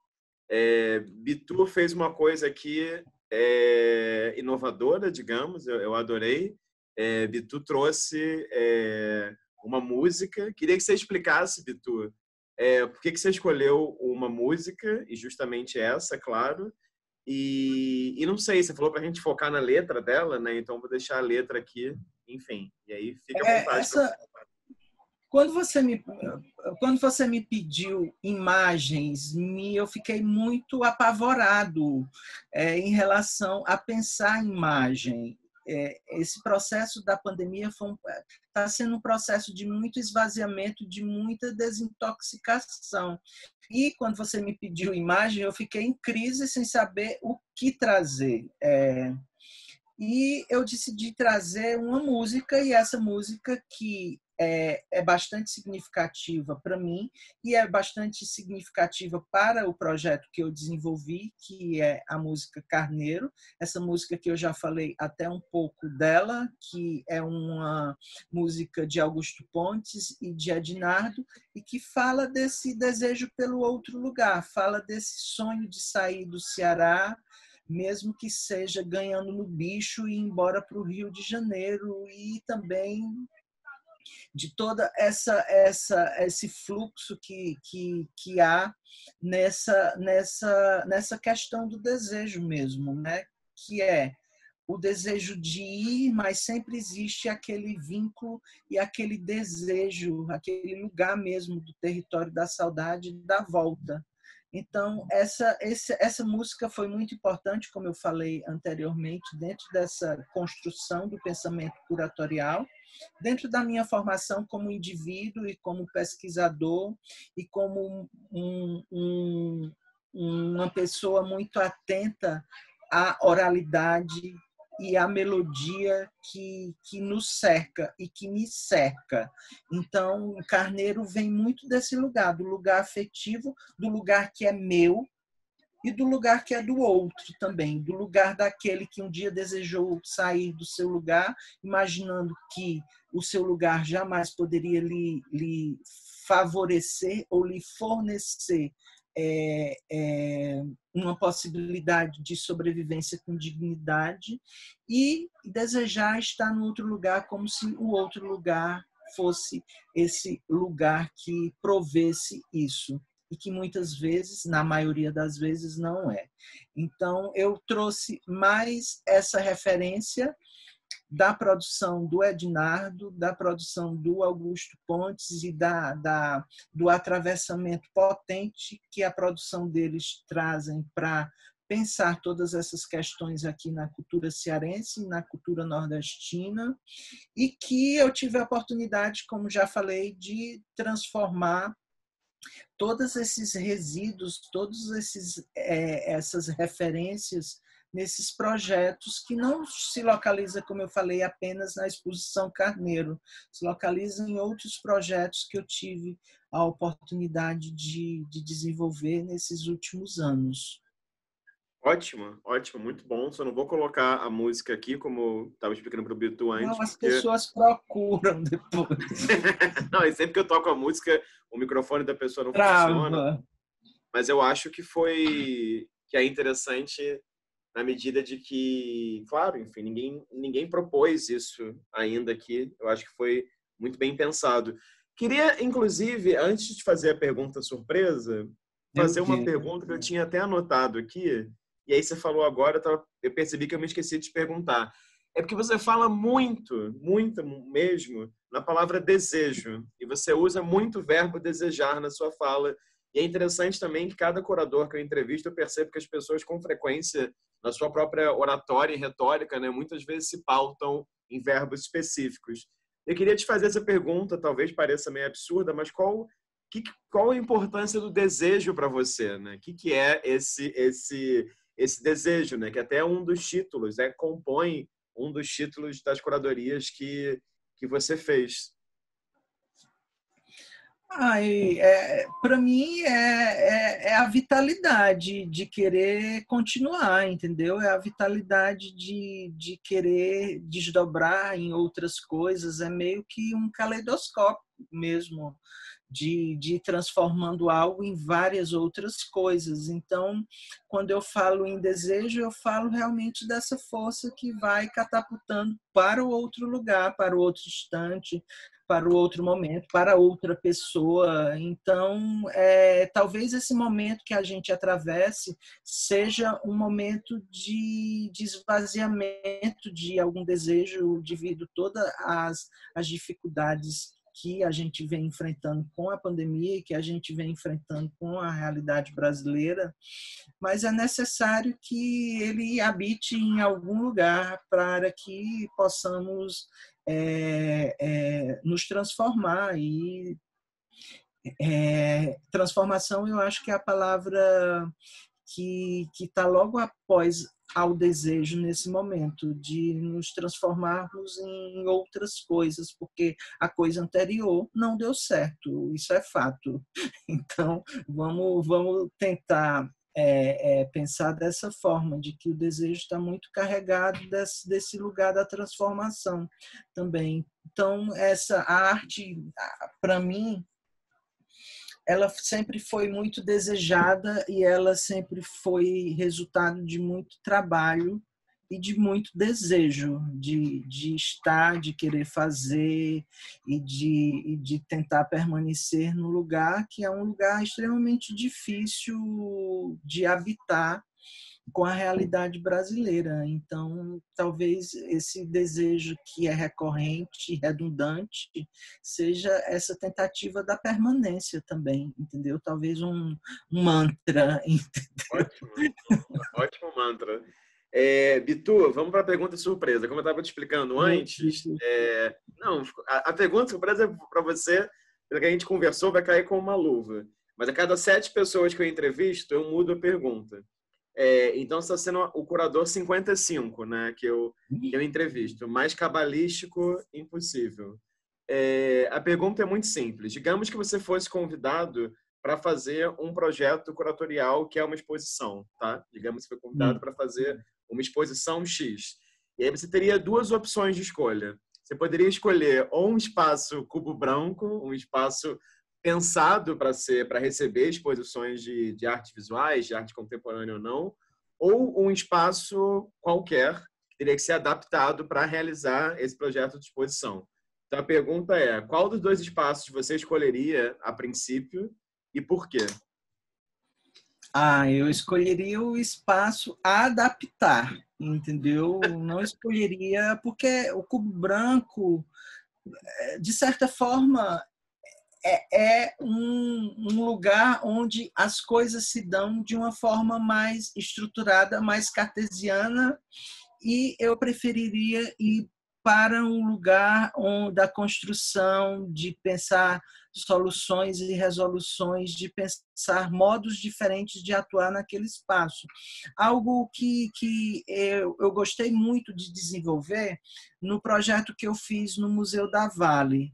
Bitu fez uma coisa aqui inovadora, digamos, eu adorei. Bitu trouxe uma música. Queria que você explicasse, Bitu, por que você escolheu uma música, e justamente essa, claro. E não sei, você falou para a gente focar na letra dela, né? Então vou deixar a letra aqui, enfim. E aí fica à vontade. Quando você me pediu imagens, eu fiquei muito apavorado em relação a pensar em imagem. Esse processo da pandemia está sendo um processo de muito esvaziamento, de muita desintoxicação. E quando você me pediu imagem, eu fiquei em crise sem saber o que trazer. E eu decidi trazer uma música, e essa música que é bastante significativa para mim e é bastante significativa para o projeto que eu desenvolvi, que é a música Carneiro. Essa música que eu já falei até um pouco dela, que é uma música de Augusto Pontes e de Ednardo, e que fala desse desejo pelo outro lugar, fala desse sonho de sair do Ceará, mesmo que seja ganhando no bicho e ir embora para o Rio de Janeiro, e também de toda esse fluxo que há nessa questão do desejo mesmo, né? Que é o desejo de ir, mas sempre existe aquele vínculo e aquele desejo, aquele lugar mesmo do território da saudade da volta. Então, essa música foi muito importante, como eu falei anteriormente, dentro dessa construção do pensamento curatorial, dentro da minha formação como indivíduo e como pesquisador e como uma pessoa muito atenta à oralidade e à melodia que nos cerca e que me cerca. Então, o Carneiro vem muito desse lugar, do lugar afetivo, do lugar que é meu e do lugar que é do outro também, do lugar daquele que um dia desejou sair do seu lugar, imaginando que o seu lugar jamais poderia lhe favorecer ou lhe fornecer uma possibilidade de sobrevivência com dignidade, e desejar estar no outro lugar como se o outro lugar fosse esse lugar que provesse isso, e que muitas vezes, na maioria das vezes, não é. Então, eu trouxe mais essa referência da produção do Ednardo, da produção do Augusto Pontes e do atravessamento potente que a produção deles trazem para pensar todas essas questões aqui na cultura cearense, na cultura nordestina, e que eu tive a oportunidade, como já falei, de transformar todos esses resíduos, essas referências nesses projetos que não se localiza, como eu falei, apenas na exposição Carneiro, se localiza em outros projetos que eu tive a oportunidade de desenvolver nesses últimos anos. Ótimo, ótimo, muito bom. Só não vou colocar a música aqui, como estava explicando para o Bitu antes. Não, as pessoas procuram depois. Não, e sempre que eu toco a música, o microfone da pessoa não Trava. funciona. Mas eu acho que é interessante na medida de que, claro, enfim, ninguém propôs isso ainda aqui. Eu acho que foi muito bem pensado. Queria, inclusive, antes de fazer a pergunta surpresa, fazer uma pergunta que eu tinha até anotado aqui. E aí você falou agora, eu percebi que eu me esqueci de te perguntar. É porque você fala muito, muito mesmo, na palavra desejo. E você usa muito o verbo desejar na sua fala. E é interessante também que cada curador que eu entrevisto, eu percebo que as pessoas, com frequência, na sua própria oratória e retórica, né, muitas vezes se pautam em verbos específicos. Eu queria te fazer essa pergunta, talvez pareça meio absurda, mas qual a importância do desejo para você? Né? O que é esse desejo, né? Que até é um dos títulos, compõe um dos títulos das curadorias que você fez. Para mim é a vitalidade de querer continuar, entendeu? É a vitalidade de querer desdobrar em outras coisas, é meio que um caleidoscópio mesmo, de ir transformando algo em várias outras coisas. Então, quando eu falo em desejo, eu falo realmente dessa força que vai catapultando para o outro lugar, para o outro instante, para o outro momento, para outra pessoa. Então, talvez esse momento que a gente atravesse seja um momento de esvaziamento de algum desejo devido a todas as dificuldades que a gente vem enfrentando com a pandemia e que a gente vem enfrentando com a realidade brasileira, mas é necessário que ele habite em algum lugar para que possamos nos transformar. E transformação, eu acho que é a palavra que está logo após ao desejo nesse momento, de nos transformarmos em outras coisas, porque a coisa anterior não deu certo, isso é fato. Então, vamos tentar pensar dessa forma, de que o desejo está muito carregado desse lugar da transformação também. Então, a arte, para mim, ela sempre foi muito desejada e ela sempre foi resultado de muito trabalho e de muito desejo de estar, de querer fazer e de tentar permanecer no lugar que é um lugar extremamente difícil de habitar com a realidade brasileira. Então, talvez esse desejo que é recorrente e redundante seja essa tentativa da permanência também, entendeu? Talvez um mantra, entendeu? Ótimo mantra. Bitu, vamos para a pergunta surpresa. Como eu estava te explicando antes, não, a pergunta surpresa para você, pelo que a gente conversou, vai cair como uma luva. Mas a cada 7 pessoas que eu entrevisto, eu mudo a pergunta. Então, você está sendo o curador 55, né, que eu entrevisto. Mais cabalístico impossível. A pergunta é muito simples. Digamos que você fosse convidado para fazer um projeto curatorial que é uma exposição, tá? Digamos que foi convidado para fazer uma exposição X. E aí você teria 2 opções de escolha. Você poderia escolher ou um espaço cubo branco, um espaço pensado para receber exposições de artes visuais, de arte contemporânea ou um espaço qualquer que teria que ser adaptado para realizar esse projeto de exposição. Então a pergunta é: qual dos 2 espaços você escolheria a princípio e por quê? Eu escolheria o espaço a adaptar, entendeu? Não escolheria, porque o Cubo Branco, de certa forma, é um lugar onde as coisas se dão de uma forma mais estruturada, mais cartesiana, e eu preferiria ir para um lugar da construção, de pensar soluções e resoluções, de pensar modos diferentes de atuar naquele espaço. Algo que eu gostei muito de desenvolver no projeto que eu fiz no Museu da Vale,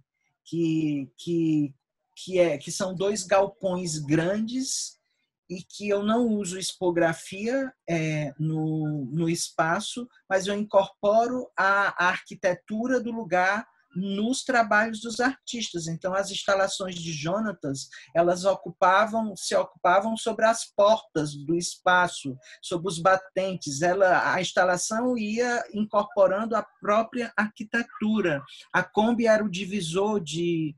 que são 2 galpões grandes e que eu não uso expografia no espaço, mas eu incorporo a arquitetura do lugar nos trabalhos dos artistas. Então, as instalações de Jonatas, elas se ocupavam sobre as portas do espaço, sobre os batentes. A instalação ia incorporando a própria arquitetura. A Kombi era o divisor de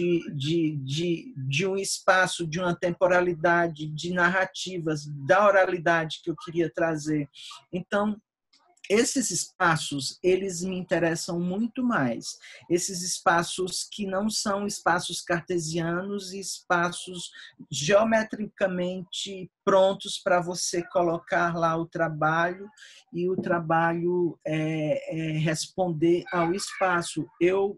um espaço, de uma temporalidade, de narrativas, da oralidade que eu queria trazer. Então, esses espaços, eles me interessam muito mais. Esses espaços que não são espaços cartesianos e espaços geometricamente prontos para você colocar lá o trabalho e o trabalho responder ao espaço. Eu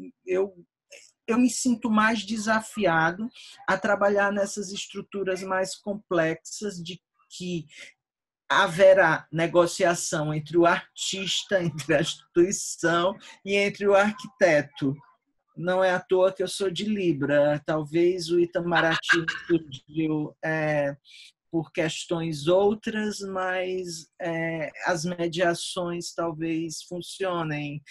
me sinto mais desafiado a trabalhar nessas estruturas mais complexas, de que haverá negociação entre o artista, entre a instituição e entre o arquiteto. Não é à toa que eu sou de Libra. Talvez o Itamaraty surgiu por questões outras, mas as mediações talvez funcionem.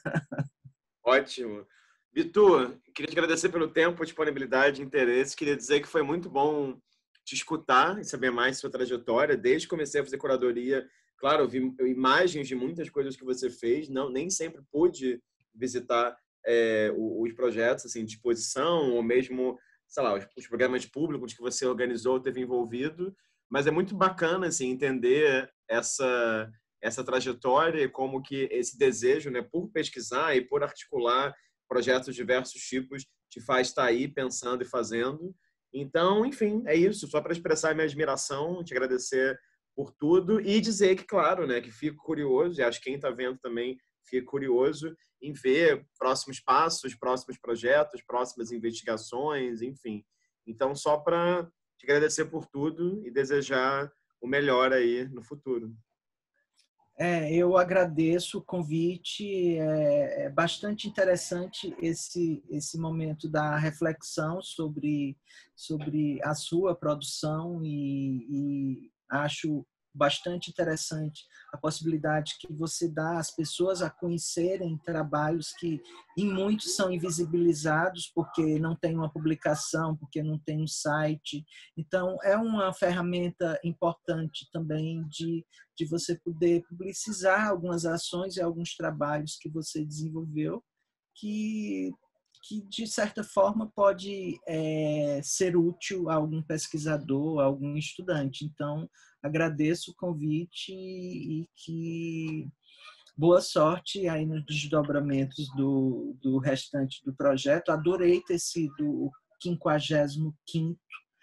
Ótimo. Vitor, queria te agradecer pelo tempo, disponibilidade, interesse. Queria dizer que foi muito bom te escutar e saber mais sua trajetória. Desde que comecei a fazer curadoria, claro, eu vi imagens de muitas coisas que você fez. Nem sempre pude visitar os projetos assim, de exposição ou mesmo, sei lá, os programas públicos que você organizou, teve envolvido. Mas é muito bacana assim, entender essa trajetória e como que esse desejo, né, por pesquisar e por articular projetos de diversos tipos, te faz estar aí pensando e fazendo. Então, enfim, é isso. Só para expressar a minha admiração, te agradecer por tudo e dizer que, claro, né, que fico curioso, e acho que quem está vendo também fica curioso em ver próximos passos, próximos projetos, próximas investigações, enfim. Então, só para te agradecer por tudo e desejar o melhor aí no futuro. Eu agradeço o convite. É bastante interessante esse momento da reflexão sobre a sua produção e acho bastante interessante a possibilidade que você dá às pessoas a conhecerem trabalhos que em muitos são invisibilizados porque não tem uma publicação, porque não tem um site. Então, é uma ferramenta importante também de você poder publicizar algumas ações e alguns trabalhos que você desenvolveu que de certa forma pode ser útil a algum pesquisador, a algum estudante. Então, agradeço o convite e que boa sorte aí nos desdobramentos do restante do projeto. Adorei ter sido o 55º.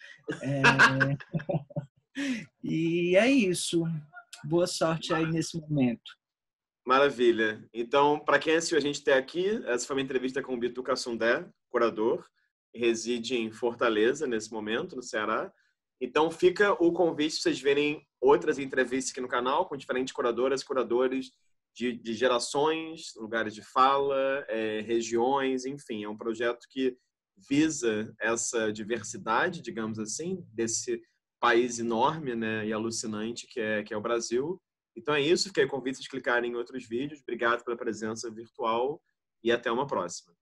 E é isso. Boa sorte aí nesse momento. Maravilha. Então, para quem assistiu a gente até aqui, essa foi uma entrevista com o Bitu Cassundé, curador, que reside em Fortaleza, nesse momento, no Ceará. Então, fica o convite para vocês verem outras entrevistas aqui no canal, com diferentes curadoras, curadores de gerações, lugares de fala, regiões, enfim. É um projeto que visa essa diversidade, digamos assim, desse país enorme, né, e alucinante que é o Brasil. Então é isso, fiquei convite de clicar em outros vídeos. Obrigado pela presença virtual e até uma próxima.